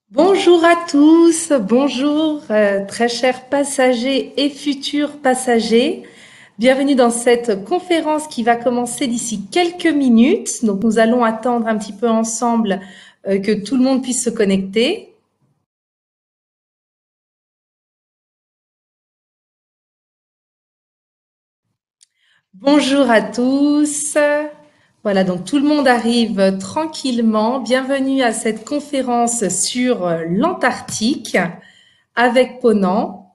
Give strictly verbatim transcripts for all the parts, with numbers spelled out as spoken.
Bonjour à tous, bonjour euh, très chers passagers et futurs passagers. Bienvenue dans cette conférence qui va commencer d'ici quelques minutes. Donc nous allons attendre un petit peu ensemble euh, que tout le monde puisse se connecter. Bonjour à tous. Voilà, donc tout le monde arrive tranquillement. Bienvenue à cette conférence sur euh, l'Antarctique avec Ponant.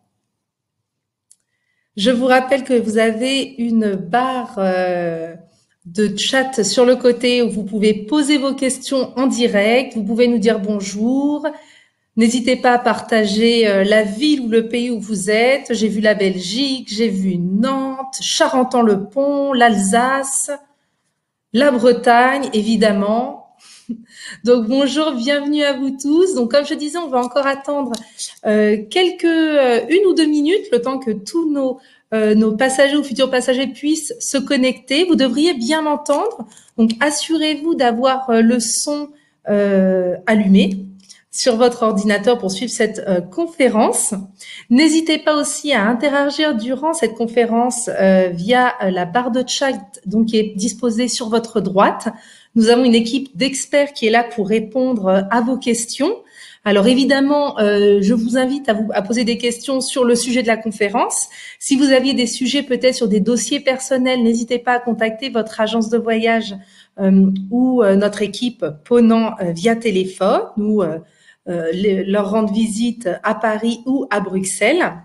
Je vous rappelle que vous avez une barre euh, de chat sur le côté où vous pouvez poser vos questions en direct. Vous pouvez nous dire bonjour. N'hésitez pas à partager euh, la ville ou le pays où vous êtes. J'ai vu la Belgique, j'ai vu Nantes, Charenton-le-Pont, l'Alsace, la Bretagne, évidemment. Donc bonjour, bienvenue à vous tous. Donc comme je disais, on va encore attendre euh, quelques euh, une ou deux minutes, le temps que tous nos euh, nos passagers ou futurs passagers puissent se connecter. Vous devriez bien m'entendre. Donc assurez-vous d'avoir euh, le son euh, allumé sur votre ordinateur pour suivre cette euh, conférence. N'hésitez pas aussi à interagir durant cette conférence euh, via euh, la barre de chat donc qui est disposée sur votre droite. Nous avons une équipe d'experts qui est là pour répondre à vos questions. Alors évidemment, euh, je vous invite à vous à poser des questions sur le sujet de la conférence. Si vous aviez des sujets peut-être sur des dossiers personnels, n'hésitez pas à contacter votre agence de voyage euh, ou euh, notre équipe Ponant euh, via téléphone ou euh, euh, les, leur rendre visite à Paris ou à Bruxelles.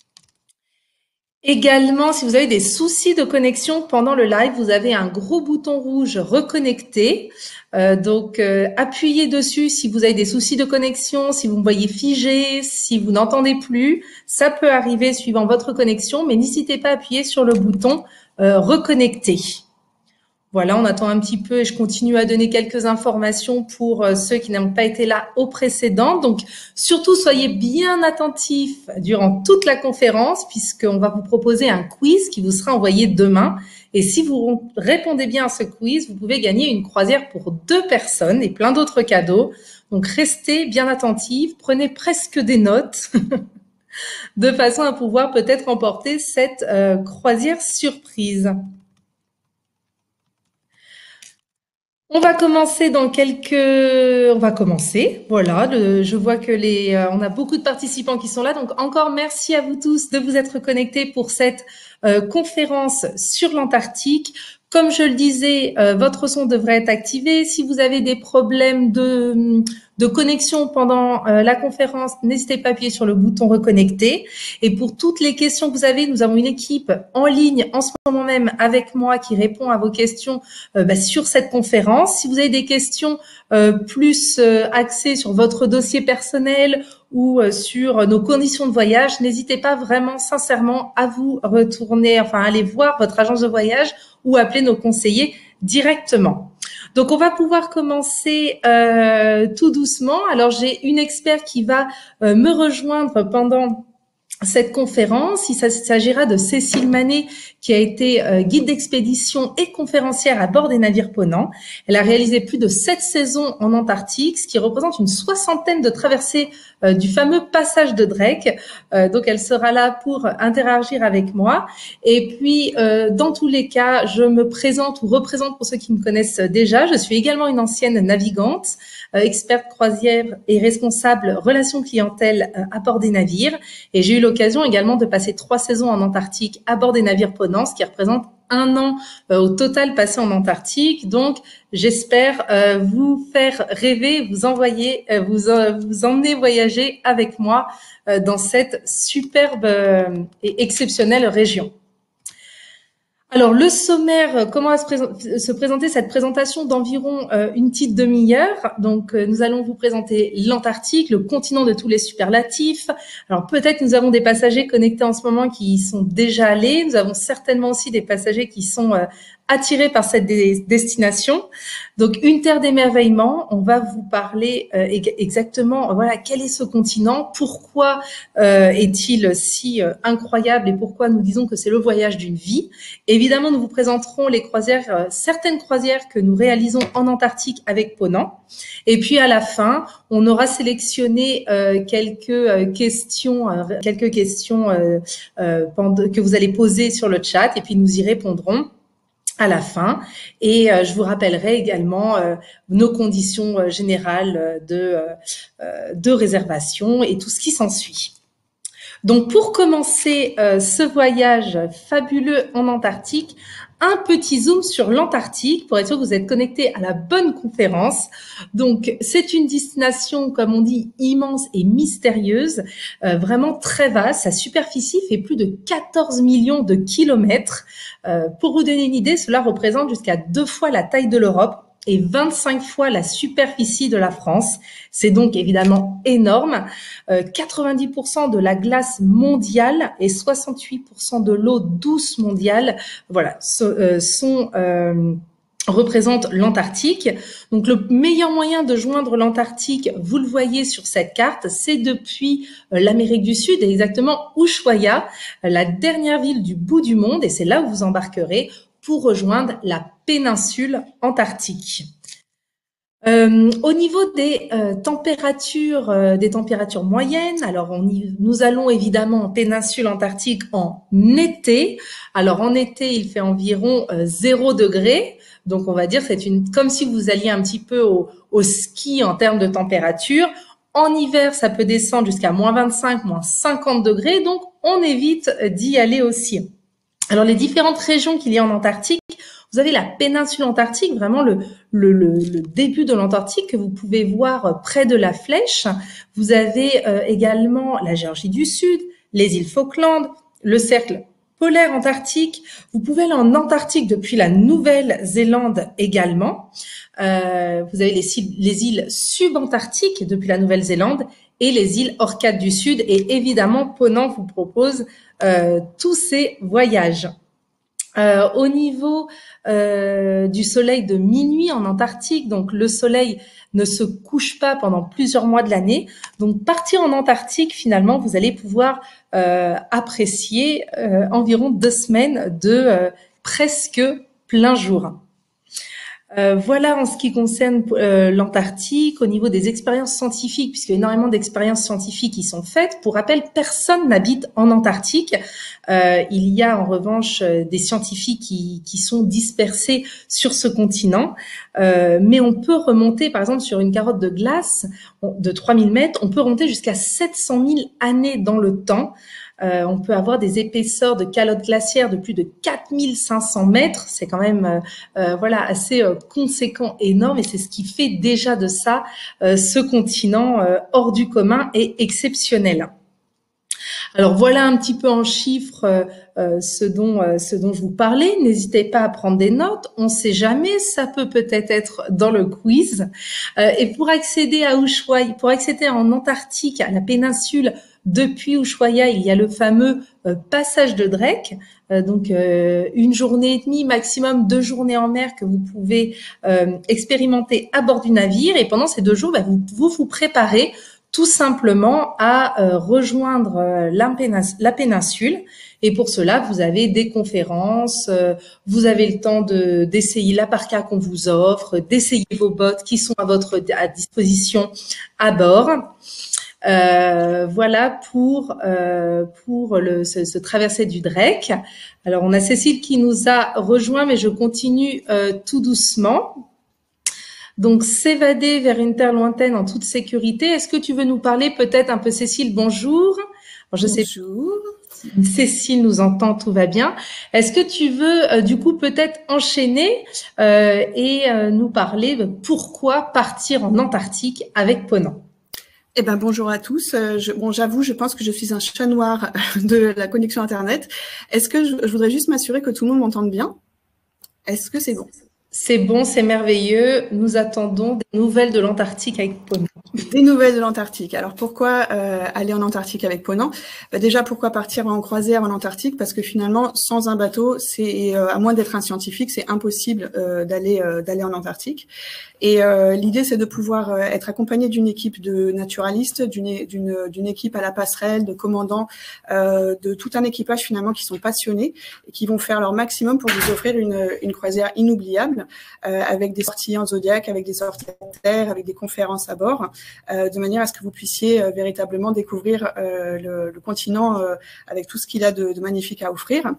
Également, si vous avez des soucis de connexion pendant le live, vous avez un gros bouton rouge reconnecter. Euh, donc, euh, appuyez dessus si vous avez des soucis de connexion, si vous me voyez figé, si vous n'entendez plus. Ça peut arriver suivant votre connexion, mais n'hésitez pas à appuyer sur le bouton euh, reconnecter. Voilà, on attend un petit peu et je continue à donner quelques informations pour euh, ceux qui n'ont pas été là au précédent. Donc, surtout, soyez bien attentifs durant toute la conférence puisqu'on va vous proposer un quiz qui vous sera envoyé demain. Et si vous répondez bien à ce quiz, vous pouvez gagner une croisière pour deux personnes et plein d'autres cadeaux. Donc, restez bien attentifs, prenez presque des notes de façon à pouvoir peut-être remporter cette euh, croisière surprise. On va commencer dans quelques. On va commencer. Voilà. Le... Je vois que les. Euh, on a beaucoup de participants qui sont là. Donc encore merci à vous tous de vous être connectés pour cette euh, conférence sur l'Antarctique. Comme je le disais, euh, votre son devrait être activé. Si vous avez des problèmes de, de connexion pendant euh, la conférence, n'hésitez pas à appuyer sur le bouton reconnecter. Et pour toutes les questions que vous avez, nous avons une équipe en ligne en ce moment même avec moi qui répond à vos questions euh, bah, sur cette conférence. Si vous avez des questions euh, plus euh, axées sur votre dossier personnel ou euh, sur nos conditions de voyage, n'hésitez pas vraiment sincèrement à vous retourner, enfin aller voir votre agence de voyage ou appeler nos conseillers directement. Donc, on va pouvoir commencer euh, tout doucement. Alors, j'ai une experte qui va euh, me rejoindre pendant cette conférence. Il s'agira de Cécile Manet, qui a été euh, guide d'expédition et conférencière à bord des navires Ponant. Elle a réalisé plus de sept saisons en Antarctique, ce qui représente une soixantaine de traversées euh, du fameux passage de Drake. Euh, donc, elle sera là pour interagir avec moi. Et puis, euh, dans tous les cas, je me présente ou représente pour ceux qui me connaissent déjà. Je suis également une ancienne navigante, euh, experte croisière et responsable relations clientèle euh, à bord des navires. Et j'ai eu l'occasion également de passer trois saisons en Antarctique à bord des navires Ponant, ce qui représente un an euh, au total passé en Antarctique. Donc, j'espère euh, vous faire rêver, vous envoyer, euh, vous, euh, vous emmener voyager avec moi euh, dans cette superbe euh, et exceptionnelle région. Alors, le sommaire, comment va se, présenter, se présenter cette présentation d'environ euh, une petite demi-heure. Donc, euh, nous allons vous présenter l'Antarctique, le continent de tous les superlatifs. Alors, peut-être nous avons des passagers connectés en ce moment qui y sont déjà allés. Nous avons certainement aussi des passagers qui sont euh, attirés par cette des- destination. Donc, une terre d'émerveillement, on va vous parler euh, exactement, voilà, quel est ce continent, pourquoi euh, est-il si euh, incroyable et pourquoi nous disons que c'est le voyage d'une vie. Évidemment, nous vous présenterons les croisières, euh, certaines croisières que nous réalisons en Antarctique avec Ponant. Et puis, à la fin, on aura sélectionné euh, quelques euh, questions, euh, quelques questions euh, euh, que vous allez poser sur le chat et puis nous y répondrons à la fin. Et euh, je vous rappellerai également euh, nos conditions euh, générales euh, de, euh, de réservation et tout ce qui s'ensuit. Donc, pour commencer euh, ce voyage fabuleux en Antarctique, un petit zoom sur l'Antarctique pour être sûr que vous êtes connectés à la bonne conférence. Donc, c'est une destination, comme on dit, immense et mystérieuse, euh, vraiment très vaste. Sa superficie fait plus de quatorze millions de kilomètres. Euh, pour vous donner une idée, cela représente jusqu'à deux fois la taille de l'Europe et vingt-cinq fois la superficie de la France. C'est donc évidemment énorme. Euh, quatre-vingt-dix pour cent de la glace mondiale et soixante-huit pour cent de l'eau douce mondiale, voilà, so, euh, sont euh, représentent l'Antarctique. Donc, le meilleur moyen de joindre l'Antarctique, vous le voyez sur cette carte, c'est depuis euh, l'Amérique du Sud, et exactement Ushuaia, la dernière ville du bout du monde, et c'est là où vous embarquerez pour rejoindre la péninsule antarctique. Euh, au niveau des euh, températures, euh, des températures moyennes, alors on y, nous allons évidemment en péninsule antarctique en été. Alors en été, il fait environ euh, zéro degré. Donc on va dire c'est une comme si vous alliez un petit peu au, au ski en termes de température. En hiver, ça peut descendre jusqu'à moins vingt-cinq, moins cinquante degrés. Donc on évite d'y aller aussi. Alors, les différentes régions qu'il y a en Antarctique, vous avez la péninsule antarctique, vraiment le, le, le, le début de l'Antarctique que vous pouvez voir près de la flèche. Vous avez euh, également la Géorgie du Sud, les îles Falkland, le cercle polaire antarctique. Vous pouvez aller en Antarctique depuis la Nouvelle-Zélande également. Euh, vous avez les, les îles subantarctiques depuis la Nouvelle-Zélande et les îles Orcades du Sud. Et évidemment, Ponant vous propose euh, tous ces voyages. Euh, au niveau euh, du soleil de minuit en Antarctique, donc le soleil ne se couche pas pendant plusieurs mois de l'année. Donc partir en Antarctique, finalement, vous allez pouvoir euh, apprécier euh, environ deux semaines de euh, presque plein jour. Euh, voilà en ce qui concerne euh, l'Antarctique, au niveau des expériences scientifiques, puisqu'il y a énormément d'expériences scientifiques qui sont faites. Pour rappel, personne n'habite en Antarctique. Euh, il y a en revanche des scientifiques qui, qui sont dispersés sur ce continent. Euh, mais on peut remonter, par exemple, sur une carotte de glace de trois mille mètres, on peut remonter jusqu'à sept cent mille années dans le temps. Euh, on peut avoir des épaisseurs de calottes glaciaires de plus de quatre mille cinq cents mètres. C'est quand même euh, euh, voilà assez euh, conséquent, énorme, et c'est ce qui fait déjà de ça euh, ce continent euh, hors du commun et exceptionnel. Alors voilà un petit peu en chiffres euh, euh, ce dont euh, ce dont je vous parlais. N'hésitez pas à prendre des notes. On ne sait jamais, ça peut peut-être être dans le quiz. Euh, et pour accéder à Ushuaia, pour accéder en Antarctique, à la péninsule depuis Ushuaia, il y a le fameux euh, passage de Drake. Euh, donc euh, une journée et demie, maximum deux journées en mer que vous pouvez euh, expérimenter à bord du navire. Et pendant ces deux jours, bah, vous, vous vous préparez tout simplement à euh, rejoindre euh, la, péninsule, la péninsule. Et pour cela, vous avez des conférences, euh, vous avez le temps de d'essayer la parka qu'on vous offre, d'essayer vos bottes qui sont à votre à disposition à bord. Euh, voilà pour euh, pour le ce, ce traversée du Drake. Alors on a Cécile qui nous a rejoint, mais je continue euh, tout doucement. Donc, s'évader vers une terre lointaine en toute sécurité. Est-ce que tu veux nous parler peut-être un peu, Cécile? Bonjour. Alors, je Bonjour. sais, Cécile nous entend, tout va bien. Est-ce que tu veux, euh, du coup, peut-être enchaîner euh, et euh, nous parler de pourquoi partir en Antarctique avec Ponant? Eh ben, bonjour à tous. Euh, je, bon, j'avoue, je pense que je suis un chat noir de la connexion Internet. Est-ce que je, je voudrais juste m'assurer que tout le monde m'entende bien? Est-ce que c'est bon? C'est bon, c'est merveilleux. Nous attendons des nouvelles de l'Antarctique avec Ponant. Des nouvelles de l'Antarctique. Alors pourquoi euh, aller en Antarctique avec Ponant? Bah déjà, pourquoi partir en croisière en Antarctique? Parce que finalement, sans un bateau, c'est euh, à moins d'être un scientifique, c'est impossible euh, d'aller euh, d'aller en Antarctique. Et euh, l'idée, c'est de pouvoir euh, être accompagné d'une équipe de naturalistes, d'une d'une d'une équipe à la passerelle, de commandants, euh, de tout un équipage finalement qui sont passionnés et qui vont faire leur maximum pour vous offrir une une croisière inoubliable euh, avec des sorties en Zodiac, avec des sorties à terre, avec des conférences à bord. Euh, de manière à ce que vous puissiez euh, véritablement découvrir euh, le, le continent euh, avec tout ce qu'il a de, de magnifique à offrir.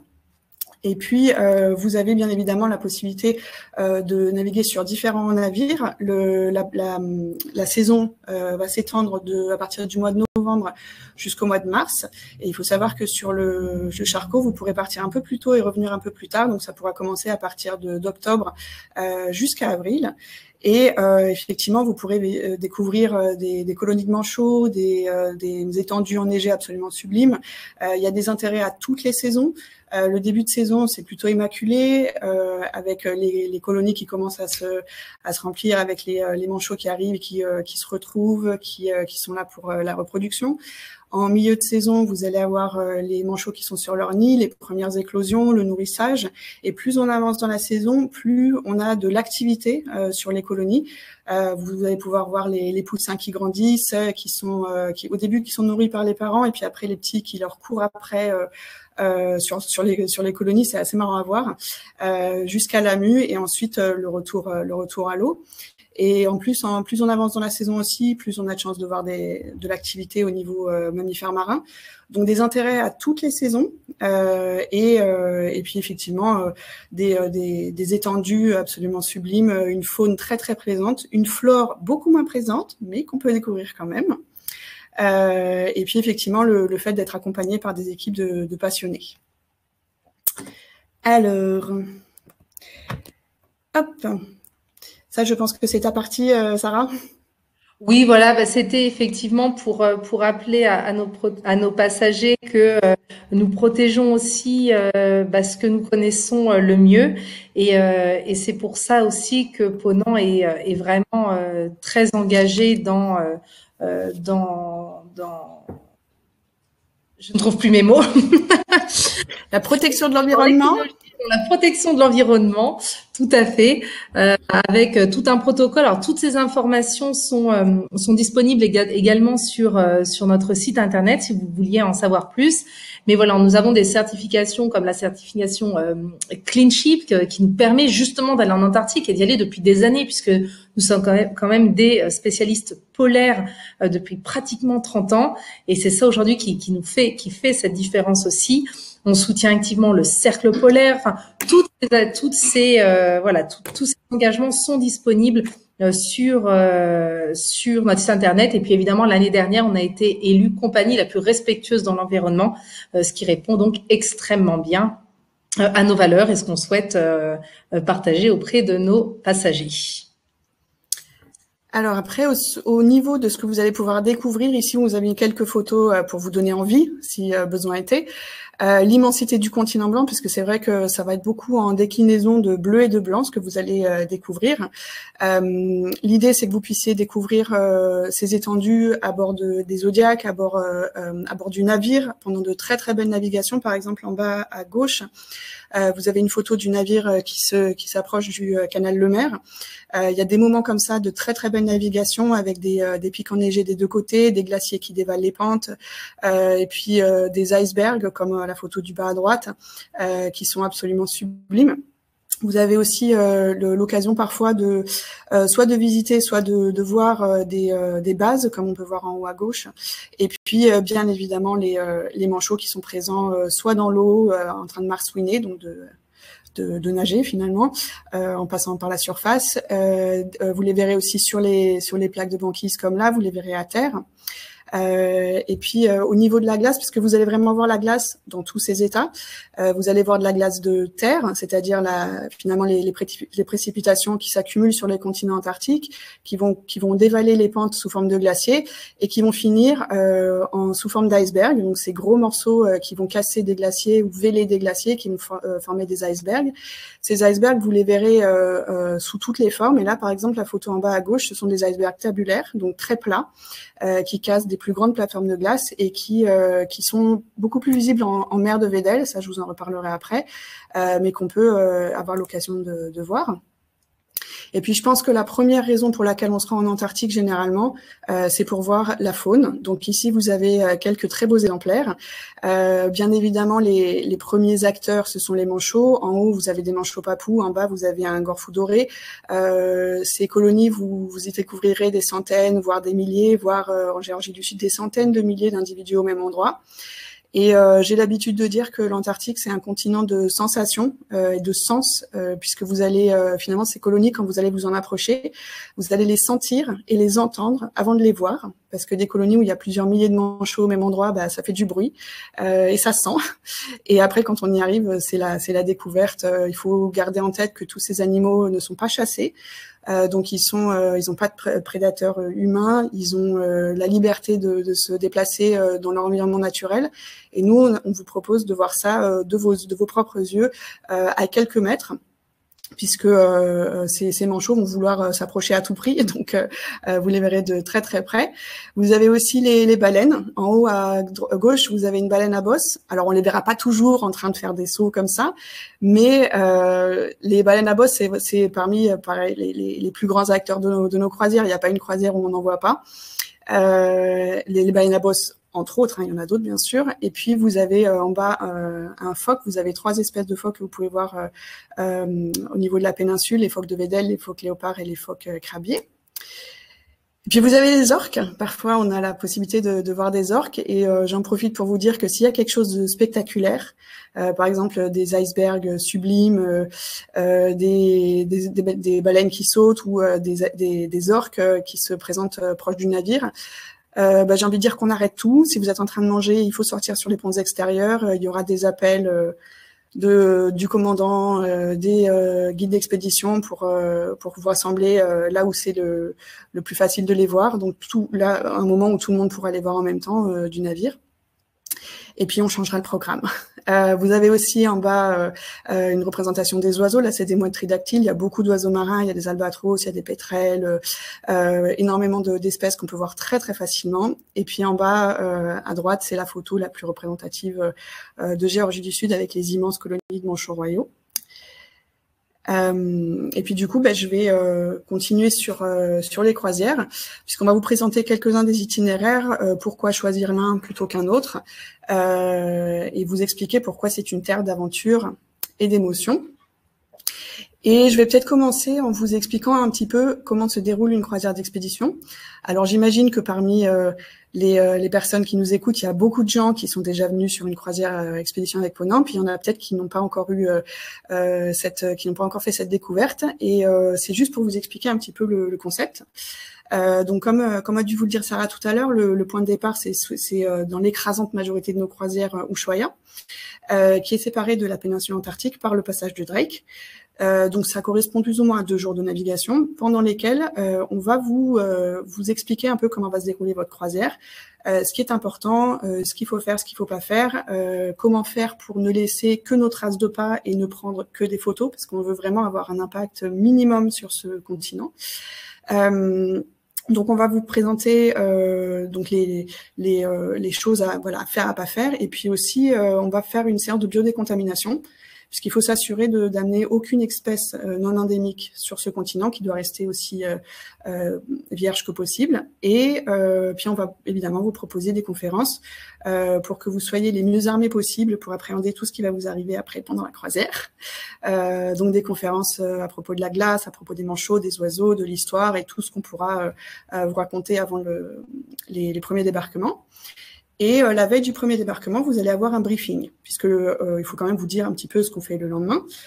Et puis, euh, vous avez bien évidemment la possibilité euh, de naviguer sur différents navires. Le, la, la, la saison euh, va s'étendre de à partir du mois de novembre jusqu'au mois de mars. Et il faut savoir que sur le, le Charcot, vous pourrez partir un peu plus tôt et revenir un peu plus tard. Donc, ça pourra commencer à partir de, d'octobre euh, jusqu'à avril. Et euh, effectivement, vous pourrez euh, découvrir euh, des, des colonies de manchots, des, euh, des étendues enneigées absolument sublimes. Euh, il y a des intérêts à toutes les saisons. Euh, le début de saison, c'est plutôt immaculé, euh, avec les, les colonies qui commencent à se, à se remplir, avec les, les manchots qui arrivent, qui, euh, qui se retrouvent, qui, euh, qui sont là pour euh, la reproduction. En milieu de saison, vous allez avoir euh, les manchots qui sont sur leur nid, les premières éclosions, le nourrissage. Et plus on avance dans la saison, plus on a de l'activité euh, sur les colonies. Euh, vous allez pouvoir voir les, les poussins qui grandissent, qui sont euh, qui, au début qui sont nourris par les parents, et puis après les petits qui leur courent après euh, euh, sur, sur, les, sur les colonies. C'est assez marrant à voir, euh, jusqu'à la mue, et ensuite euh, le retour, euh, le retour à l'eau. Et en plus, en plus on avance dans la saison aussi, plus on a de chance de voir des, de l'activité au niveau euh, mammifères marins. Donc des intérêts à toutes les saisons, euh, et, euh, et puis effectivement euh, des, euh, des, des étendues absolument sublimes, une faune très très présente, une flore beaucoup moins présente, mais qu'on peut découvrir quand même. Euh, et puis effectivement le, le fait d'être accompagné par des équipes de, de passionnés. Alors, hop. Ça, je pense que c'est ta partie, euh, Sarah. Oui, voilà, bah, c'était effectivement pour euh, pour rappeler à, à nos pro- à nos passagers que euh, nous protégeons aussi euh, bah, ce que nous connaissons euh, le mieux, et euh, et c'est pour ça aussi que Ponant est euh, est vraiment euh, très engagé dans euh, euh, dans dans je ne trouve plus mes mots. La protection de Dans l'environnement. l'écologie, dans la protection de l'environnement, tout à fait, euh, avec euh, tout un protocole. Alors toutes ces informations sont euh, sont disponibles éga- également sur euh, sur notre site internet si vous vouliez en savoir plus. Mais voilà, nous avons des certifications comme la certification euh, Clean Ship euh, qui nous permet justement d'aller en Antarctique et d'y aller depuis des années, puisque nous sommes quand même, quand même des spécialistes polaires euh, depuis pratiquement trente ans, et c'est ça aujourd'hui qui, qui nous fait qui fait cette différence aussi. On soutient activement le cercle polaire. Enfin, toutes, toutes ces euh, voilà, tout, tous ces engagements sont disponibles euh, sur euh, sur notre site internet. Et puis évidemment, l'année dernière, on a été élu compagnie la plus respectueuse dans l'environnement, euh, ce qui répond donc extrêmement bien euh, à nos valeurs et ce qu'on souhaite euh, partager auprès de nos passagers. Alors après, au, au niveau de ce que vous allez pouvoir découvrir, ici, vous avez mis quelques photos euh, pour vous donner envie, si euh, besoin était. Euh, l'immensité du continent blanc, puisque c'est vrai que ça va être beaucoup en déclinaison de bleu et de blanc, ce que vous allez euh, découvrir. Euh, l'idée, c'est que vous puissiez découvrir euh, ces étendues à bord de, des Zodiacs, à bord, euh, à bord du navire, pendant de très très belles navigations. Par exemple, en bas à gauche, euh, vous avez une photo du navire qui se qui s'approche du euh, canal Lemaire. Euh, il y a des moments comme ça de très très belle navigation, avec des, euh, des pics enneigés des deux côtés, des glaciers qui dévalent les pentes, euh, et puis euh, des icebergs comme euh, la photo du bas à droite, euh, qui sont absolument sublimes. Vous avez aussi euh, l'occasion parfois de euh, soit de visiter, soit de, de voir euh, des, euh, des bases, comme on peut voir en haut à gauche. Et puis, euh, bien évidemment, les, euh, les manchots qui sont présents euh, soit dans l'eau, euh, en train de marsouiner, donc de, de, de nager finalement, euh, en passant par la surface. Euh, vous les verrez aussi sur les, sur les plaques de banquise comme là, vous les verrez à terre. Euh, et puis euh, au niveau de la glace, puisque vous allez vraiment voir la glace dans tous ses états, euh, vous allez voir de la glace de terre, c'est-à-dire la, finalement les, les, pré les précipitations qui s'accumulent sur les continents antarctiques, qui vont, qui vont dévaler les pentes sous forme de glaciers et qui vont finir euh, en, sous forme d'iceberg, donc ces gros morceaux euh, qui vont casser des glaciers ou véler des glaciers, qui vont for euh, former des icebergs. Ces icebergs, vous les verrez euh, euh, sous toutes les formes. Et là, par exemple, la photo en bas à gauche, ce sont des icebergs tabulaires, donc très plats, euh, qui cassent des plus grandes plateformes de glace et qui, euh, qui sont beaucoup plus visibles en, en mer de Weddell, ça je vous en reparlerai après, euh, mais qu'on peut euh, avoir l'occasion de, de voir. Et puis, je pense que la première raison pour laquelle on se rend en Antarctique, généralement, euh, c'est pour voir la faune. Donc ici, vous avez euh, quelques très beaux exemplaires. Euh, bien évidemment, les, les premiers acteurs, ce sont les manchots. En haut, vous avez des manchots papous. En bas, vous avez un gorfou doré. Euh, ces colonies, vous, vous y découvrirez des centaines, voire des milliers, voire euh, en Géorgie du Sud, des centaines de milliers d'individus au même endroit. Et euh, j'ai l'habitude de dire que l'Antarctique, c'est un continent de sensations euh, et de sens, euh, puisque vous allez, euh, finalement, ces colonies, quand vous allez vous en approcher, vous allez les sentir et les entendre avant de les voir, parce que des colonies où il y a plusieurs milliers de manchots au même endroit, bah, ça fait du bruit euh, et ça sent. Et après, quand on y arrive, c'est la, c'est la découverte. Euh, il faut garder en tête que tous ces animaux ne sont pas chassés. Euh, donc ils sont, euh, ils n'ont pas de pr prédateurs euh, humains, ils ont euh, la liberté de, de se déplacer euh, dans leur environnement naturel. Et nous, on, on vous propose de voir ça euh, de vos, de vos propres yeux euh, à quelques mètres, puisque euh, ces, ces manchots vont vouloir euh, s'approcher à tout prix, donc euh, vous les verrez de très très près. Vous avez aussi les, les baleines. En haut à, à gauche, vous avez une baleine à bosse. Alors on les verra pas toujours en train de faire des sauts comme ça, mais euh, les baleines à bosse, c'est parmi pareil, les, les, les plus grands acteurs de nos, de nos croisières. Il n'y a pas une croisière où on n'en voit pas. Euh, les, les baleines à bosse, entre autres, hein, il y en a d'autres bien sûr. Et puis vous avez euh, en bas euh, un phoque, vous avez trois espèces de phoques que vous pouvez voir euh, euh, au niveau de la péninsule, les phoques de Weddell, les phoques léopards et les phoques euh, crabiers. Et puis vous avez les orques, parfois on a la possibilité de, de voir des orques et euh, j'en profite pour vous dire que s'il y a quelque chose de spectaculaire, euh, par exemple des icebergs sublimes, euh, euh, des, des, des, des baleines qui sautent ou euh, des, des, des orques euh, qui se présentent euh, proches du navire, Euh, bah, j'ai envie de dire qu'on arrête tout. Si vous êtes en train de manger, il faut sortir sur les ponts extérieurs. Euh, il y aura des appels euh, de, du commandant, euh, des euh, guides d'expédition pour, euh, pour vous rassembler euh, là où c'est le, le plus facile de les voir. Donc tout, là, un moment où tout le monde pourra les voir en même temps euh, du navire. Et puis, on changera le programme. Euh, vous avez aussi en bas euh, une représentation des oiseaux. Là, c'est des mouettes tridactyles. Il y a beaucoup d'oiseaux marins. Il y a des albatros, il y a des pétrels, euh, énormément d'espèces qu'on peut voir très, très facilement. Et puis, en bas, euh, à droite, c'est la photo la plus représentative euh, de Géorgie du Sud avec les immenses colonies de manchots royaux. Euh, et puis du coup, ben, je vais euh, continuer sur euh, sur les croisières, puisqu'on va vous présenter quelques-uns des itinéraires, euh, pourquoi choisir l'un plutôt qu'un autre, euh, et vous expliquer pourquoi c'est une terre d'aventure et d'émotion. Et je vais peut-être commencer en vous expliquant un petit peu comment se déroule une croisière d'expédition. Alors j'imagine que parmi euh, les, euh, les personnes qui nous écoutent, il y a beaucoup de gens qui sont déjà venus sur une croisière euh, expédition avec Ponant, puis il y en a peut-être qui n'ont pas encore eu euh, euh, cette, qui n'ont pas encore fait cette découverte. Et euh, c'est juste pour vous expliquer un petit peu le, le concept. Euh, donc comme euh, comme a dû vous le dire Sarah tout à l'heure, le, le point de départ c'est c'est euh, dans l'écrasante majorité de nos croisières euh, Ushuaia, euh, qui est séparée de la péninsule antarctique par le passage de Drake. Euh, donc ça correspond plus ou moins à deux jours de navigation, pendant lesquels euh, on va vous euh, vous expliquer un peu comment va se dérouler votre croisière, euh, ce qui est important, euh, ce qu'il faut faire, ce qu'il faut pas faire, euh, comment faire pour ne laisser que nos traces de pas et ne prendre que des photos, parce qu'on veut vraiment avoir un impact minimum sur ce continent. Euh, Donc on va vous présenter euh, donc les les, euh, les choses à voilà à faire à pas faire, et puis aussi euh, on va faire une séance de biodécontamination, puisqu'il faut s'assurer d'amener aucune espèce euh, non endémique sur ce continent, qui doit rester aussi euh, euh, vierge que possible. Et euh, puis on va évidemment vous proposer des conférences euh, pour que vous soyez les mieux armés possibles pour appréhender tout ce qui va vous arriver après pendant la croisière. Euh, donc des conférences euh, à propos de la glace, à propos des manchots, des oiseaux, de l'histoire et tout ce qu'on pourra euh, vous raconter avant le, les, les premiers débarquements. Et euh, la veille du premier débarquement, vous allez avoir un briefing, puisque euh, il faut quand même vous dire un petit peu ce qu'on fait le lendemain.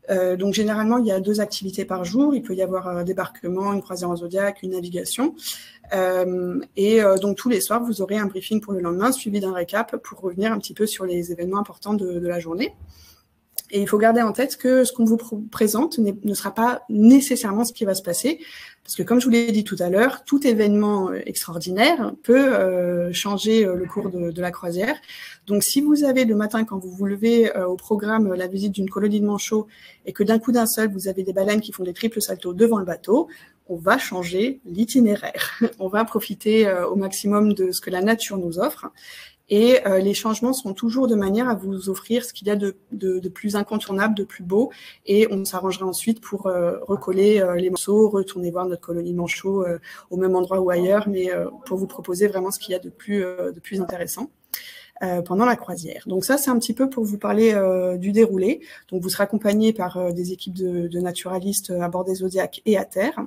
Euh, donc généralement, il y a deux activités par jour. Il peut y avoir un débarquement, une croisière en zodiaque, une navigation. Euh, et euh, donc tous les soirs, vous aurez un briefing pour le lendemain, suivi d'un récap pour revenir un petit peu sur les événements importants de, de la journée. Et il faut garder en tête que ce qu'on vous présente ne sera pas nécessairement ce qui va se passer, parce que comme je vous l'ai dit tout à l'heure, tout événement extraordinaire peut euh, changer le cours de, de la croisière. Donc si vous avez le matin, quand vous vous levez euh, au programme la visite d'une colonie de manchots, et que d'un coup d'un seul, vous avez des baleines qui font des triples saltos devant le bateau, on va changer l'itinéraire. On va profiter euh, au maximum de ce que la nature nous offre. Et euh, les changements sont toujours de manière à vous offrir ce qu'il y a de, de, de plus incontournable, de plus beau. Et on s'arrangera ensuite pour euh, recoller euh, les morceaux, retourner voir notre colonie de manchots euh, au même endroit ou ailleurs, mais euh, pour vous proposer vraiment ce qu'il y a de plus, euh, de plus intéressant euh, pendant la croisière. Donc ça, c'est un petit peu pour vous parler euh, du déroulé. Donc vous serez accompagné par euh, des équipes de, de naturalistes à bord des Zodiacs et à terre.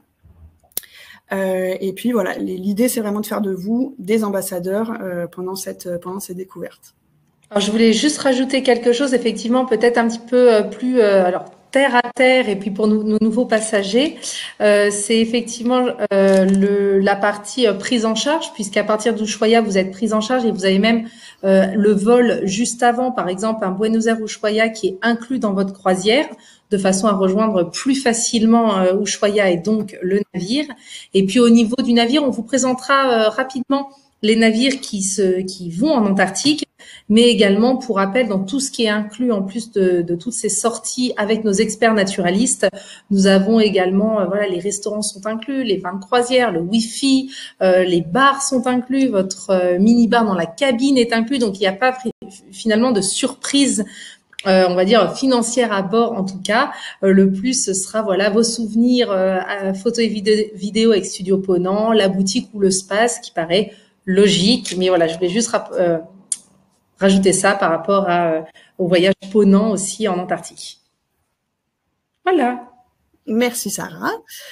Euh, et puis voilà, l'idée c'est vraiment de faire de vous des ambassadeurs euh, pendant cette pendant ces découvertes. Alors je voulais juste rajouter quelque chose, effectivement peut-être un petit peu euh, plus euh, alors terre à terre et puis pour nous, nos nouveaux passagers, euh, c'est effectivement euh, le, la partie euh, prise en charge, puisqu'à partir d'Ushuaia vous êtes prise en charge et vous avez même euh, le vol juste avant, par exemple un Buenos Aires Ushuaia qui est inclus dans votre croisière, de façon à rejoindre plus facilement euh, Ushuaia et donc le navire. Et puis au niveau du navire, on vous présentera euh, rapidement les navires qui se qui vont en Antarctique, mais également, pour rappel, dans tout ce qui est inclus en plus de, de toutes ces sorties avec nos experts naturalistes, nous avons également, euh, voilà, les restaurants sont inclus, les vins de croisière, le Wi-Fi, euh, les bars sont inclus, votre euh, mini-bar dans la cabine est inclus, donc il n'y a pas finalement de surprise. Euh, on va dire financière à bord en tout cas. Euh, le plus ce sera voilà vos souvenirs, euh, photos et vidé vidéos avec Studio Ponant, la boutique ou le spa, ce qui paraît logique. Mais voilà, je voulais juste euh, rajouter ça par rapport à, euh, au voyage Ponant aussi en Antarctique. Voilà. Merci Sarah.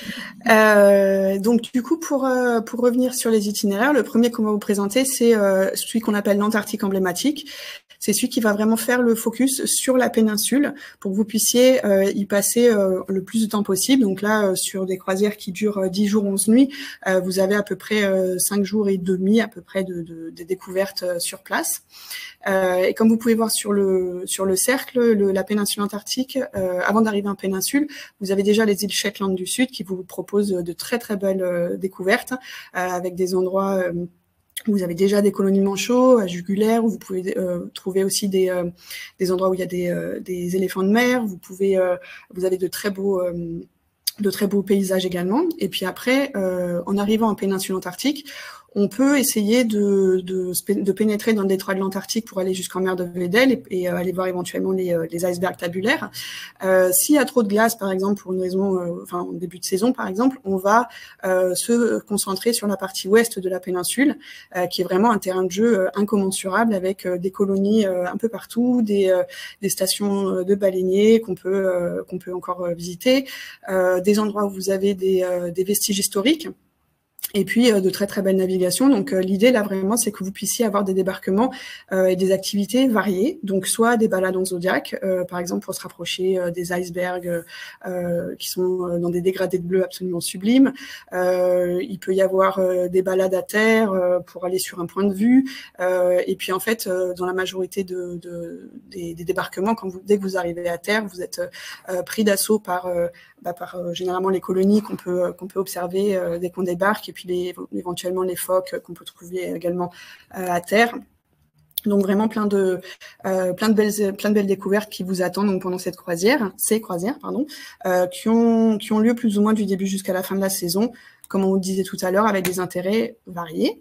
Euh, donc du coup, pour euh, pour revenir sur les itinéraires, le premier qu'on va vous présenter, c'est euh, celui qu'on appelle l'Antarctique emblématique. C'est celui qui va vraiment faire le focus sur la péninsule pour que vous puissiez euh, y passer euh, le plus de temps possible. Donc là, euh, sur des croisières qui durent euh, dix jours, onze nuits, euh, vous avez à peu près euh, cinq jours et demi à peu près de, de, de découvertes euh, sur place. Euh, et comme vous pouvez voir sur le sur le cercle, le, la péninsule antarctique, euh, avant d'arriver en péninsule, vous avez déjà les îles Shetland du Sud qui vous proposent de très très belles euh, découvertes euh, avec des endroits euh, où vous avez déjà des colonies de manchots, à jugulaire, où vous pouvez euh, trouver aussi des euh, des endroits où il y a des euh, des éléphants de mer. Vous pouvez euh, vous avez de très beaux euh, de très beaux paysages également. Et puis après, euh, en arrivant en péninsule antarctique, on peut essayer de, de, de pénétrer dans le détroit de l'Antarctique pour aller jusqu'en mer de Weddell et, et euh, aller voir éventuellement les, les icebergs tabulaires. Euh, S'il y a trop de glace, par exemple, pour une raison, euh, enfin, en début de saison, par exemple, on va euh, se concentrer sur la partie ouest de la péninsule, euh, qui est vraiment un terrain de jeu euh, incommensurable avec euh, des colonies euh, un peu partout, des, euh, des stations de baleiniers qu'on peut, euh, qu'on peut encore euh, visiter, euh, des endroits où vous avez des, euh, des vestiges historiques. Et puis euh, de très très belles navigations. Donc euh, l'idée là vraiment c'est que vous puissiez avoir des débarquements euh, et des activités variées. Donc soit des balades en zodiac, euh, par exemple pour se rapprocher euh, des icebergs euh, qui sont euh, dans des dégradés de bleu absolument sublimes. Euh, il peut y avoir euh, des balades à terre euh, pour aller sur un point de vue. Euh, et puis en fait euh, dans la majorité de, de des, des débarquements, quand vous, dès que vous arrivez à terre, vous êtes euh, pris d'assaut par euh, Bah, par euh, généralement les colonies qu'on peut qu'on peut observer euh, dès qu'on débarque, et puis les, éventuellement les phoques qu'on peut trouver également euh, à terre. Donc vraiment plein de euh, plein de belles plein de belles découvertes qui vous attendent donc pendant cette croisière, ces croisières pardon, euh, qui ont qui ont lieu plus ou moins du début jusqu'à la fin de la saison, comme on vous disait tout à l'heure, avec des intérêts variés.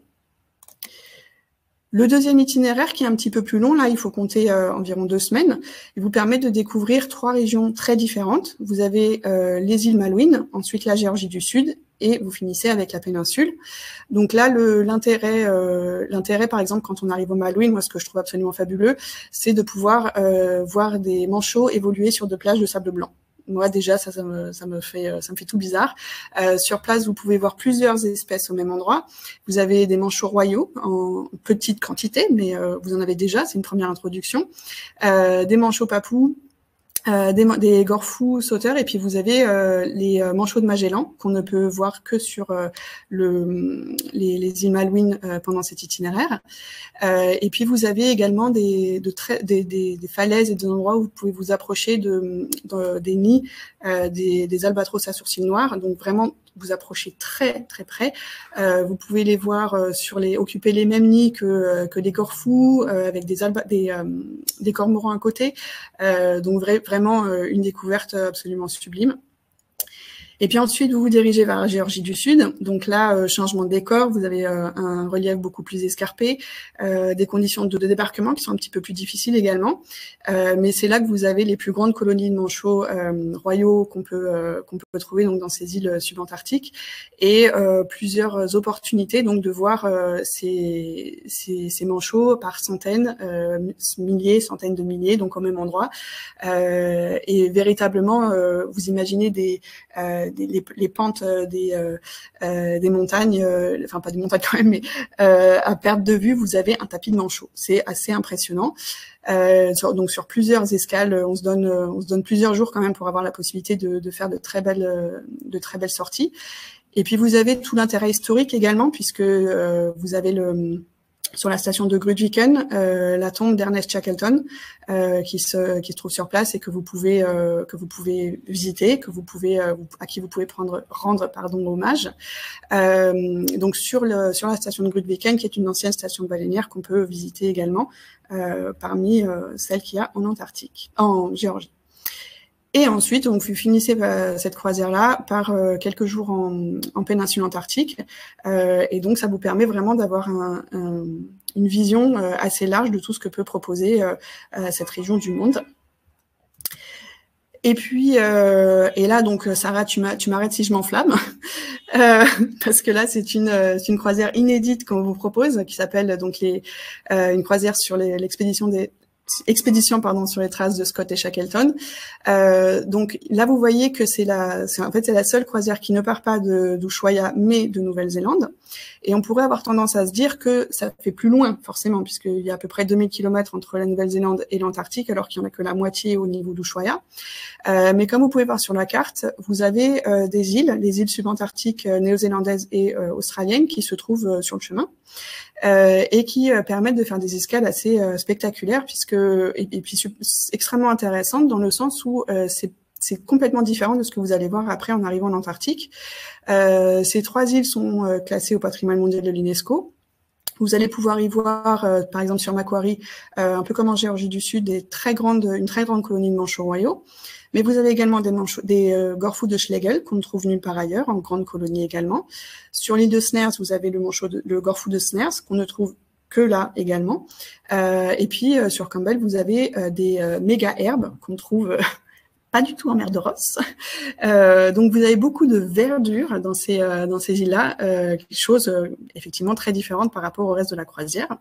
Le deuxième itinéraire, qui est un petit peu plus long, là, il faut compter euh, environ deux semaines, il vous permet de découvrir trois régions très différentes. Vous avez euh, les îles Malouines, ensuite la Géorgie du Sud, et vous finissez avec la péninsule. Donc là, l'intérêt, euh, l'intérêt, par exemple, quand on arrive aux Malouines, moi, ce que je trouve absolument fabuleux, c'est de pouvoir euh, voir des manchots évoluer sur de plages de sable blanc. Moi, déjà, ça, ça me, ça me fait, ça me fait tout bizarre. Euh, sur place, vous pouvez voir plusieurs espèces au même endroit. Vous avez des manchots royaux en petite quantité, mais euh, vous en avez déjà. C'est une première introduction. Euh, des manchots papous, Euh, des, des gorfous sauteurs, et puis vous avez euh, les euh, manchots de Magellan qu'on ne peut voir que sur euh, le, les, les îles Malouines euh, pendant cet itinéraire. Euh, et puis vous avez également des, de très, des, des, des falaises et des endroits où vous pouvez vous approcher de, de, des nids euh, des, des albatros à sourcils noirs, donc vraiment vous approchez très très près. Euh, vous pouvez les voir euh, sur les occuper les mêmes nids que euh, que les gorfous euh, avec des alba, des, euh, des cormorans à côté. Euh, donc vrai, vraiment euh, une découverte absolument sublime. Et puis ensuite, vous vous dirigez vers la Géorgie du Sud. Donc là, euh, changement de décor, vous avez euh, un relief beaucoup plus escarpé, euh, des conditions de, de débarquement qui sont un petit peu plus difficiles également. Euh, mais c'est là que vous avez les plus grandes colonies de manchots euh, royaux qu'on peut euh, qu'on peut trouver donc dans ces îles subantarctiques, et euh, plusieurs opportunités donc de voir euh, ces, ces, ces manchots par centaines, euh, milliers, centaines de milliers, donc au même endroit. Euh, et véritablement, euh, vous imaginez des euh, Des, les, les pentes des, euh, euh, des montagnes, euh, enfin pas des montagnes quand même, mais euh, à perte de vue, vous avez un tapis de manchots. C'est assez impressionnant. Euh, sur, donc sur plusieurs escales, on se donne, on se donne plusieurs jours quand même pour avoir la possibilité de, de faire de très belles, de très belles sorties. Et puis vous avez tout l'intérêt historique également, puisque euh, vous avez le sur la station de Grudviken, euh, la tombe d'Ernest Shackleton, euh, qui se qui se trouve sur place et que vous pouvez euh, que vous pouvez visiter, que vous pouvez euh, à qui vous pouvez prendre rendre pardon hommage. Euh, donc sur le sur la station de Grudviken, qui est une ancienne station baleinière qu'on peut visiter également euh, parmi euh, celles qu'il y a en Antarctique, en Géorgie. Et ensuite, donc, vous finissez euh, cette croisière-là par euh, quelques jours en, en péninsule antarctique. Euh, et donc, ça vous permet vraiment d'avoir un, un, une vision euh, assez large de tout ce que peut proposer euh, euh, cette région du monde. Et puis, euh, et là, donc, Sarah, tu m'arrêtes si je m'enflamme, euh, parce que là, c'est une, une croisière inédite qu'on vous propose, qui s'appelle donc les, euh, une croisière sur l'expédition des expédition pardon sur les traces de Scott et Shackleton. Euh, donc là vous voyez que c'est la c'est en fait c'est la seule croisière qui ne part pas de d'Ushuaia mais de Nouvelle-Zélande, et on pourrait avoir tendance à se dire que ça fait plus loin forcément, puisqu'il y a à peu près deux mille kilomètres entre la Nouvelle-Zélande et l'Antarctique, alors qu'il n'y en a que la moitié au niveau d'Ushuaia. Euh, mais comme vous pouvez voir sur la carte, vous avez euh, des îles, les îles subantarctiques euh, néo-zélandaises et euh, australiennes qui se trouvent euh, sur le chemin. Euh, et qui euh, permettent de faire des escales assez euh, spectaculaires, puisque et, et puis extrêmement intéressantes dans le sens où euh, c'est c'est complètement différent de ce que vous allez voir après en arrivant en Antarctique. Euh, ces trois îles sont euh, classées au patrimoine mondial de l'UNESCO. Vous allez pouvoir y voir, euh, par exemple sur Macquarie, euh, un peu comme en Géorgie du Sud, des très grandes, une très grande colonie de manchots royaux. Mais vous avez également des, manchots, des euh, gorfous de Schlegel qu'on ne trouve nulle part ailleurs, en grande colonie également. Sur l'île de Snares, vous avez le, manchot de, le gorfou de Snares qu'on ne trouve que là également. Euh, et puis euh, sur Campbell, vous avez euh, des euh, méga herbes qu'on trouve euh, pas du tout en mer de Ross. Euh, donc vous avez beaucoup de verdure dans ces euh, dans ces îles-là, euh, chose euh, effectivement très différente par rapport au reste de la croisière.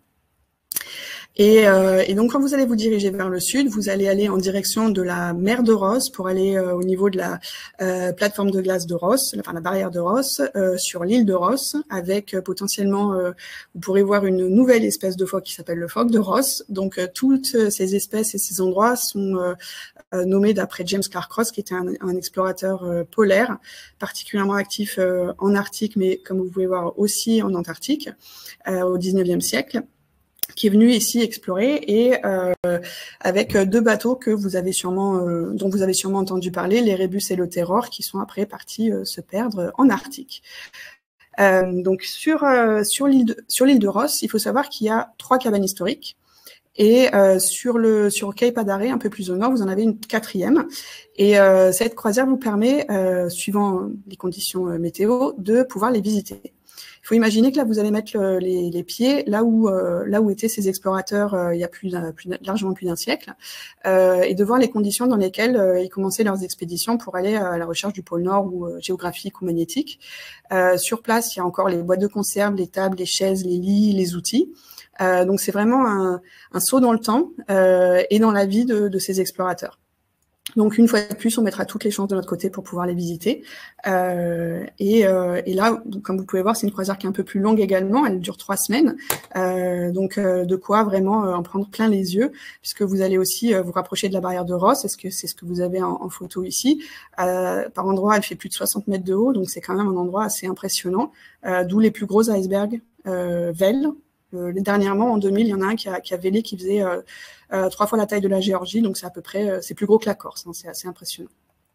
Et, euh, et donc, quand vous allez vous diriger vers le sud, vous allez aller en direction de la mer de Ross pour aller euh, au niveau de la euh, plateforme de glace de Ross, enfin la barrière de Ross, euh, sur l'île de Ross, avec euh, potentiellement, euh, vous pourrez voir une nouvelle espèce de phoque qui s'appelle le phoque de Ross. Donc, euh, toutes ces espèces et ces endroits sont euh, euh, nommés d'après James Clark Ross, qui était un, un explorateur euh, polaire, particulièrement actif euh, en Arctique, mais comme vous pouvez voir aussi en Antarctique, euh, au dix-neuvième siècle, qui est venu ici explorer, et euh, avec deux bateaux que vous avez sûrement, euh, dont vous avez sûrement entendu parler, les Rébus et le Terror, qui sont après partis euh, se perdre en Arctique. Euh, donc sur euh, sur l'île de, sur l'île de Ross, il faut savoir qu'il y a trois cabanes historiques, et euh, sur le sur Cape Adare, un peu plus au nord, vous en avez une quatrième. Et euh, cette croisière vous permet, euh, suivant les conditions euh, météo, de pouvoir les visiter. Il faut imaginer que là, vous allez mettre le, les, les pieds là où euh, là où étaient ces explorateurs euh, il y a plus, plus largement plus d'un siècle, euh, et de voir les conditions dans lesquelles euh, ils commençaient leurs expéditions pour aller à la recherche du pôle Nord, ou euh, géographique ou magnétique. Euh, sur place, il y a encore les boîtes de conserve, les tables, les chaises, les lits, les outils. Euh, donc c'est vraiment un, un saut dans le temps euh, et dans la vie de, de ces explorateurs. Donc, une fois de plus, on mettra toutes les chances de notre côté pour pouvoir les visiter. Euh, et, euh, et là, comme vous pouvez voir, c'est une croisière qui est un peu plus longue également. Elle dure trois semaines. Euh, donc, euh, de quoi vraiment euh, en prendre plein les yeux, puisque vous allez aussi euh, vous rapprocher de la barrière de Ross. Est-ce que c'est ce que vous avez en, en photo ici? Euh, par endroit, elle fait plus de soixante mètres de haut, donc c'est quand même un endroit assez impressionnant. Euh, D'où les plus gros icebergs euh, Velle. Euh, dernièrement, en deux mille, il y en a un qui a, qui a vélé, qui faisait euh, euh, trois fois la taille de la Géorgie, donc c'est à peu près, euh, c'est plus gros que la Corse, hein, c'est assez impressionnant.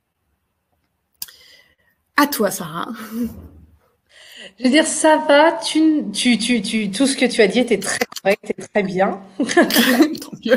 À toi, Sarah. Je veux dire, ça va, tu, tu, tu, tu, tout ce que tu as dit était très correct et très bien. Tant mieux.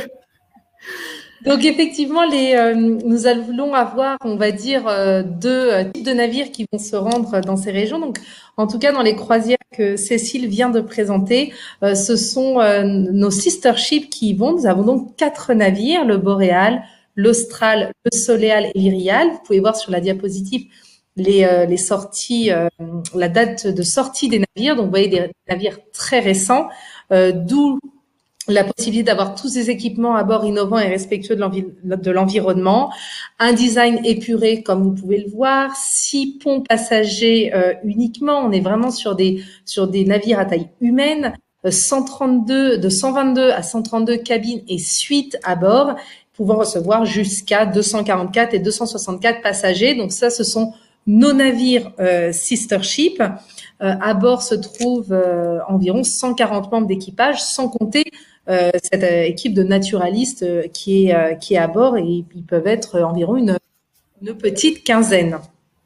Donc effectivement, les, euh, nous allons avoir, on va dire, euh, deux euh, types de navires qui vont se rendre dans ces régions. Donc, en tout cas, dans les croisières que Cécile vient de présenter, euh, ce sont euh, nos sister ships qui y vont. Nous avons donc quatre navires, le Boréal, l'Austral, le Soléal et l'Irial. Vous pouvez voir sur la diapositive les, euh, les sorties, euh, la date de sortie des navires. Donc, vous voyez des navires très récents, euh, d'où la possibilité d'avoir tous ces équipements à bord innovants et respectueux de l'envi- de l'environnement, un design épuré comme vous pouvez le voir, six ponts passagers euh, uniquement, on est vraiment sur des sur des navires à taille humaine, euh, cent trente-deux de cent vingt-deux à cent trente-deux cabines et suites à bord, pouvant recevoir jusqu'à deux cent quarante-quatre et deux cent soixante-quatre passagers. Donc ça, ce sont nos navires euh, sister ship. Euh, à bord se trouvent euh, environ cent quarante membres d'équipage, sans compter euh, cette euh, équipe de naturalistes euh, qui est euh, qui est à bord, et ils peuvent être environ une, une petite quinzaine.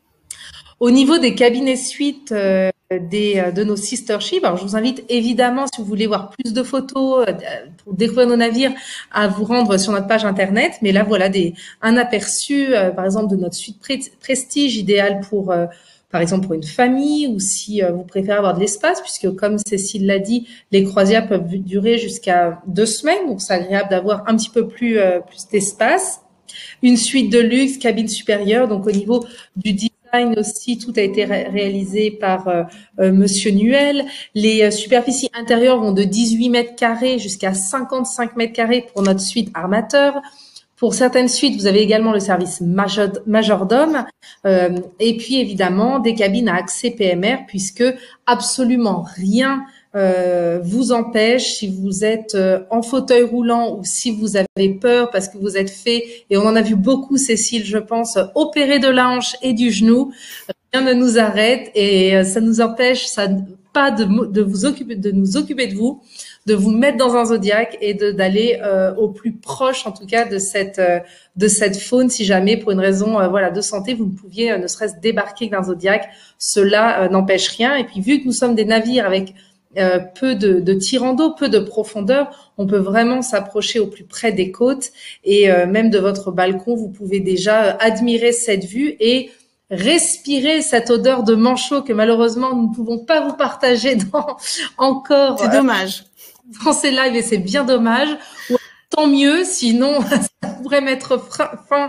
Au niveau des cabines et suites euh, des, de nos sister ships, alors je vous invite évidemment, si vous voulez voir plus de photos, euh, pour découvrir nos navires, à vous rendre sur notre page internet. Mais là, voilà des, un aperçu, euh, par exemple, de notre suite Prestige, idéale pour, euh, par exemple, pour une famille, ou si euh, vous préférez avoir de l'espace, puisque comme Cécile l'a dit, les croisières peuvent durer jusqu'à deux semaines, donc c'est agréable d'avoir un petit peu plus, euh, plus d'espace. Une suite de luxe, cabine supérieure, donc au niveau du design aussi, tout a été ré réalisé par euh, euh, Monsieur Nuel. Les euh, superficies intérieures vont de dix-huit mètres carrés jusqu'à cinquante-cinq mètres carrés pour notre suite armateur. Pour certaines suites, vous avez également le service major majordome, euh, et puis évidemment des cabines à accès P M R, puisque absolument rien Euh, vous empêche, si vous êtes euh, en fauteuil roulant ou si vous avez peur parce que vous êtes fait, et on en a vu beaucoup, Cécile, je pense, opérer de la hanche et du genou, rien ne nous arrête, et euh, ça nous empêche ça, pas de, de vous occuper, de nous occuper de vous, de vous mettre dans un zodiaque et de d'aller euh, au plus proche, en tout cas, de cette euh, de cette faune, si jamais pour une raison euh, voilà de santé vous ne pouviez euh, ne serait-ce débarquer d'un zodiaque, cela euh, n'empêche rien. Et puis vu que nous sommes des navires avec Euh, peu de, de tirant d'eau, peu de profondeur, on peut vraiment s'approcher au plus près des côtes, et euh, même de votre balcon, vous pouvez déjà euh, admirer cette vue et respirer cette odeur de manchot que malheureusement nous ne pouvons pas vous partager dans, encore c'est dommage. Euh, dans ces lives, et c'est bien dommage. Ou, tant mieux, sinon ça pourrait mettre fin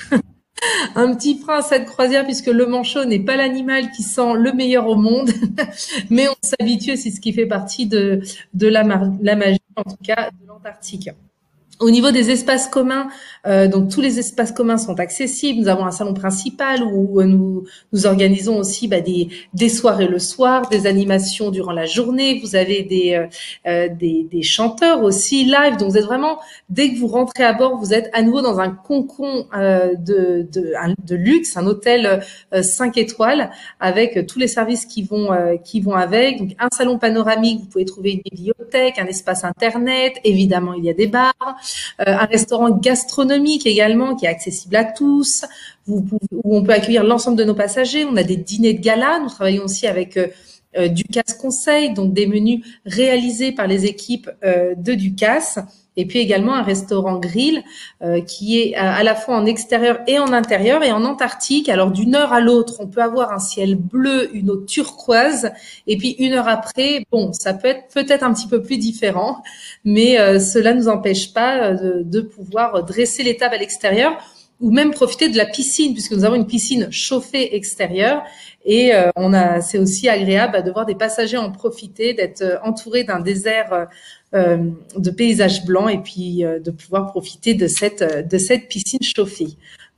un petit frein à cette croisière, puisque le manchot n'est pas l'animal qui sent le meilleur au monde, mais on s'habitue, c'est ce qui fait partie de, de la, la magie, en tout cas, de l'Antarctique. Au niveau des espaces communs, euh, donc tous les espaces communs sont accessibles. Nous avons un salon principal où nous nous organisons aussi bah, des des soirées le soir, des animations durant la journée. Vous avez des euh, des, des chanteurs aussi live. Donc vous êtes vraiment, dès que vous rentrez à bord, vous êtes à nouveau dans un cocon euh, de de de luxe, un hôtel euh, cinq étoiles avec tous les services qui vont euh, qui vont avec. Donc un salon panoramique, vous pouvez trouver une bibliothèque, un espace internet. Évidemment, il y a des bars. Euh, un restaurant gastronomique également qui est accessible à tous, vous pouvez, où on peut accueillir l'ensemble de nos passagers. On a des dîners de gala. Nous travaillons aussi avec euh, euh, Ducasse Conseil, donc des menus réalisés par les équipes euh, de Ducasse. Et puis également un restaurant grill euh, qui est à, à la fois en extérieur et en intérieur. Et en Antarctique, alors d'une heure à l'autre, on peut avoir un ciel bleu, une eau turquoise, et puis une heure après, bon, ça peut être peut-être un petit peu plus différent, mais euh, cela ne nous empêche pas de, de pouvoir dresser les tables à l'extérieur, ou même profiter de la piscine, puisque nous avons une piscine chauffée extérieure. Et euh, on a, c'est aussi agréable de voir des passagers en profiter, d'être entourés d'un désert euh, de paysages blancs, et puis euh, de pouvoir profiter de cette de cette piscine chauffée.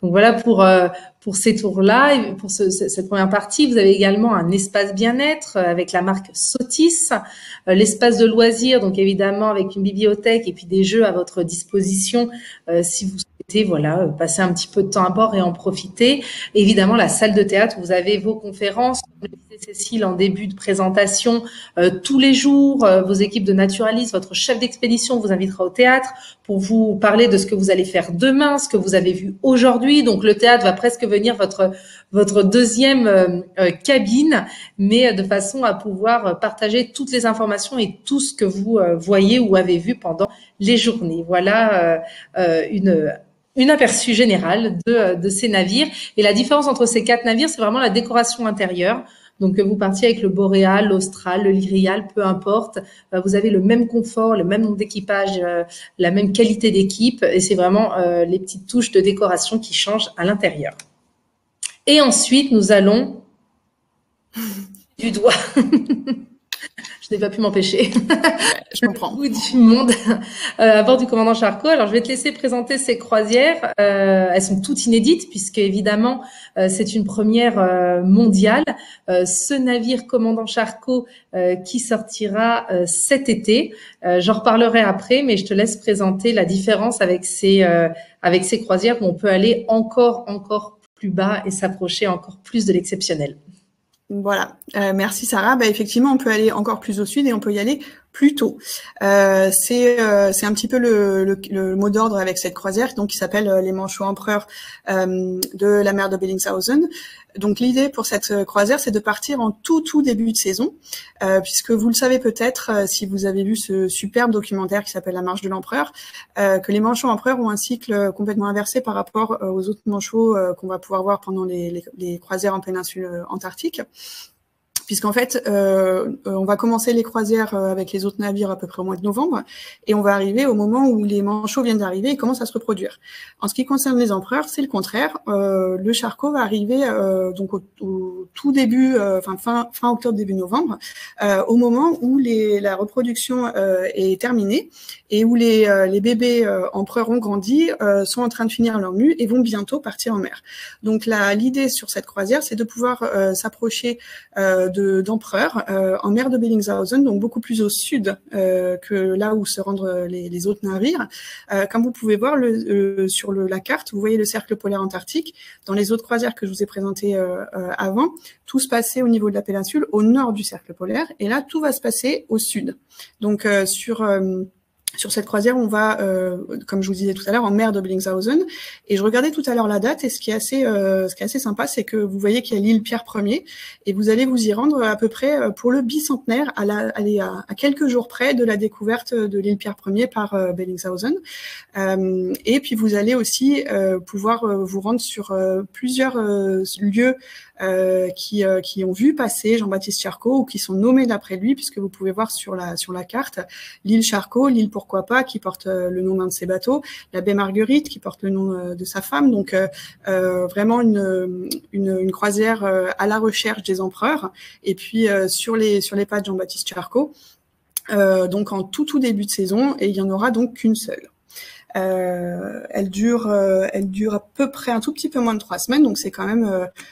Donc voilà pour euh, pour ces tours-là, et pour ce, cette première partie. Vous avez également un espace bien-être avec la marque Sotis, euh, l'espace de loisirs, donc évidemment avec une bibliothèque et puis des jeux à votre disposition euh, si vous souhaitez voilà passer un petit peu de temps à bord et en profiter. Évidemment la salle de théâtre, vous avez vos conférences, comme le disait Cécile en début de présentation, euh, tous les jours, euh, vos équipes de naturalistes, votre chef d'expédition vous invitera au théâtre pour vous parler de ce que vous allez faire demain, ce que vous avez vu aujourd'hui. Donc le théâtre va presque venir votre votre deuxième euh, cabine, mais de façon à pouvoir partager toutes les informations et tout ce que vous euh, voyez ou avez vu pendant les journées. Voilà euh, une une aperçu général de, de ces navires. Et la différence entre ces quatre navires, c'est vraiment la décoration intérieure. Donc, que vous partiez avec le Boréal, l'Austral, le Lyrial, peu importe, vous avez le même confort, le même nombre d'équipage, euh, la même qualité d'équipe, et c'est vraiment euh, les petites touches de décoration qui changent à l'intérieur. Et ensuite, nous allons du doigt. Je n'ai pas pu m'empêcher. Je comprends. Le bout du monde euh, à bord du commandant Charcot. Alors, je vais te laisser présenter ces croisières. Euh, elles sont toutes inédites puisque, évidemment, euh, c'est une première euh, mondiale. Euh, ce navire commandant Charcot euh, qui sortira euh, cet été. Euh, j'en reparlerai après, mais je te laisse présenter la différence avec ces, euh, avec ces croisières où on peut aller encore, encore plus bas et s'approcher encore plus de l'exceptionnel. Voilà, euh, merci Sarah. Bah, effectivement, on peut aller encore plus au sud et on peut y aller plus tôt. Euh, c'est euh, c'est un petit peu le, le, le mot d'ordre avec cette croisière, donc qui s'appelle euh, les Manchots Empereurs euh, de la mer de Bellingshausen. Donc l'idée pour cette croisière, c'est de partir en tout tout début de saison, euh, puisque vous le savez peut-être euh, si vous avez vu ce superbe documentaire qui s'appelle La Marche de l'Empereur, euh, que les Manchots Empereurs ont un cycle complètement inversé par rapport euh, aux autres manchots euh, qu'on va pouvoir voir pendant les, les, les croisières en péninsule antarctique. Puisqu'en fait, euh, on va commencer les croisières avec les autres navires à peu près au mois de novembre, et on va arriver au moment où les manchots viennent d'arriver et commencent à se reproduire. En ce qui concerne les empereurs, c'est le contraire. Euh, le Charcot va arriver euh, donc au, au tout début, euh, enfin fin, fin octobre, début novembre, euh, au moment où les, la reproduction euh, est terminée et où les, euh, les bébés euh, empereurs ont grandi, euh, sont en train de finir leur mue et vont bientôt partir en mer. Donc là, l'idée sur cette croisière, c'est de pouvoir euh, s'approcher euh, d'empereurs euh, en mer de Bellingshausen, donc beaucoup plus au sud euh, que là où se rendent les, les autres navires. Euh, comme vous pouvez voir le, euh, sur le, la carte, vous voyez le cercle polaire antarctique. Dans les autres croisières que je vous ai présentées euh, euh, avant, tout se passait au niveau de la péninsule, au nord du cercle polaire, et là, tout va se passer au sud. Donc, euh, sur... Euh, Sur cette croisière, on va, euh, comme je vous disais tout à l'heure, en mer de Bellingshausen. Et je regardais tout à l'heure la date, et ce qui est assez, euh, ce qui est assez sympa, c'est que vous voyez qu'il y a l'île Pierre Ier, et vous allez vous y rendre à peu près pour le bicentenaire, à, la, à, à quelques jours près de la découverte de l'île Pierre Ier par euh, Bellingshausen. Euh, et puis vous allez aussi euh, pouvoir euh, vous rendre sur euh, plusieurs euh, lieux Euh, qui, euh, qui ont vu passer Jean-Baptiste Charcot ou qui sont nommés d'après lui, puisque vous pouvez voir sur la, sur la carte l'île Charcot, l'île Pourquoi pas, qui porte euh, le nom d'un de ses bateaux, la baie Marguerite, qui porte le nom euh, de sa femme. Donc euh, euh, vraiment une, une, une croisière euh, à la recherche des empereurs. Et puis euh, sur les, sur les pas de Jean-Baptiste Charcot, euh, donc en tout tout début de saison, et il y en aura donc qu'une seule. Euh, elle dure, euh, elle dure à peu près un tout petit peu moins de trois semaines, donc c'est quand même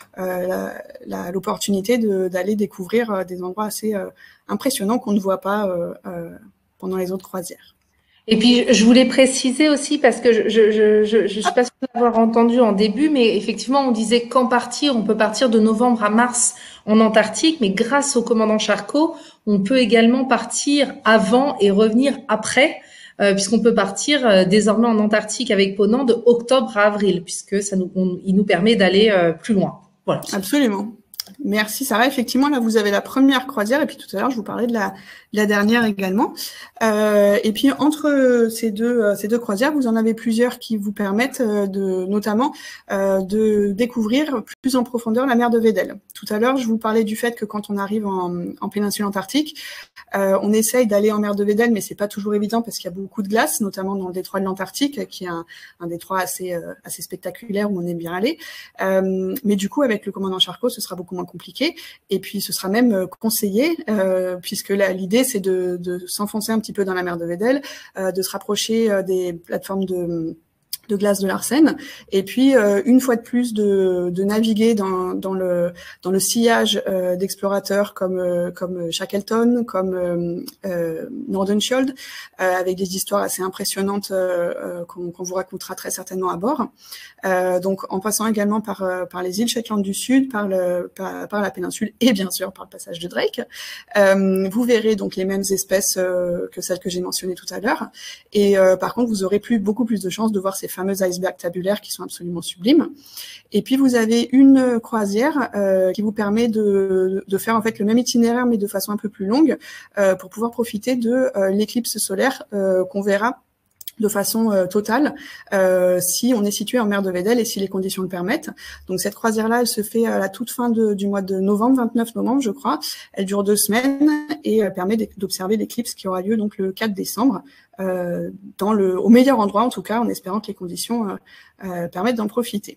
euh, l'opportunité de, d'aller découvrir euh, des endroits assez euh, impressionnants qu'on ne voit pas euh, euh, pendant les autres croisières. Et puis, je voulais préciser aussi, parce que je je, je, je, je suis pas sûre d'avoir entendu en début, mais effectivement, on disait quand partir, on peut partir de novembre à mars en Antarctique, mais grâce au commandant Charcot, on peut également partir avant et revenir après. Euh, puisqu'on peut partir euh, désormais en Antarctique avec Ponant de octobre à avril, puisque ça nous, on, il nous permet d'aller euh, plus loin. Voilà. Absolument. Merci Sarah. Effectivement, là vous avez la première croisière et puis tout à l'heure je vous parlais de la, de la dernière également. Euh, et puis entre ces deux, ces deux croisières, vous en avez plusieurs qui vous permettent de, notamment euh, de découvrir plus en profondeur la mer de Weddell. Tout à l'heure, je vous parlais du fait que quand on arrive en, en péninsule antarctique, euh, on essaye d'aller en mer de Weddell, mais c'est pas toujours évident parce qu'il y a beaucoup de glace, notamment dans le détroit de l'Antarctique, qui est un, un détroit assez, euh, assez spectaculaire où on aime bien aller. Euh, mais du coup, avec le commandant Charcot, ce sera beaucoup moins compliqué. Et puis, ce sera même conseillé, euh, puisque l'idée, c'est de, de s'enfoncer un petit peu dans la mer de Weddell, euh, de se rapprocher euh, des plateformes de de glace de Larsen, et puis euh, une fois de plus de, de naviguer dans, dans le dans le sillage euh, d'explorateurs comme euh, comme Shackleton, comme euh, euh, Nordenskjöld, euh, avec des histoires assez impressionnantes euh, euh, qu'on qu'on vous racontera très certainement à bord. Euh, donc en passant également par euh, par les îles Shetland du Sud, par le par, par la péninsule et bien sûr par le passage de Drake, euh, vous verrez donc les mêmes espèces euh, que celles que j'ai mentionnées tout à l'heure. Et euh, par contre, vous aurez plus beaucoup plus de chances de voir ces fameux icebergs tabulaires qui sont absolument sublimes. Et puis vous avez une croisière euh, qui vous permet de, de faire en fait le même itinéraire mais de façon un peu plus longue euh, pour pouvoir profiter de euh, l'éclipse solaire euh, qu'on verra de façon euh, totale euh, si on est situé en mer de Weddell et si les conditions le permettent. Donc cette croisière-là, elle se fait à la toute fin de, du mois de novembre, vingt-neuf novembre, je crois. Elle dure deux semaines et euh, permet d'observer l'éclipse qui aura lieu donc le quatre décembre, euh, dans le, au meilleur endroit en tout cas, en espérant que les conditions euh, euh, permettent d'en profiter.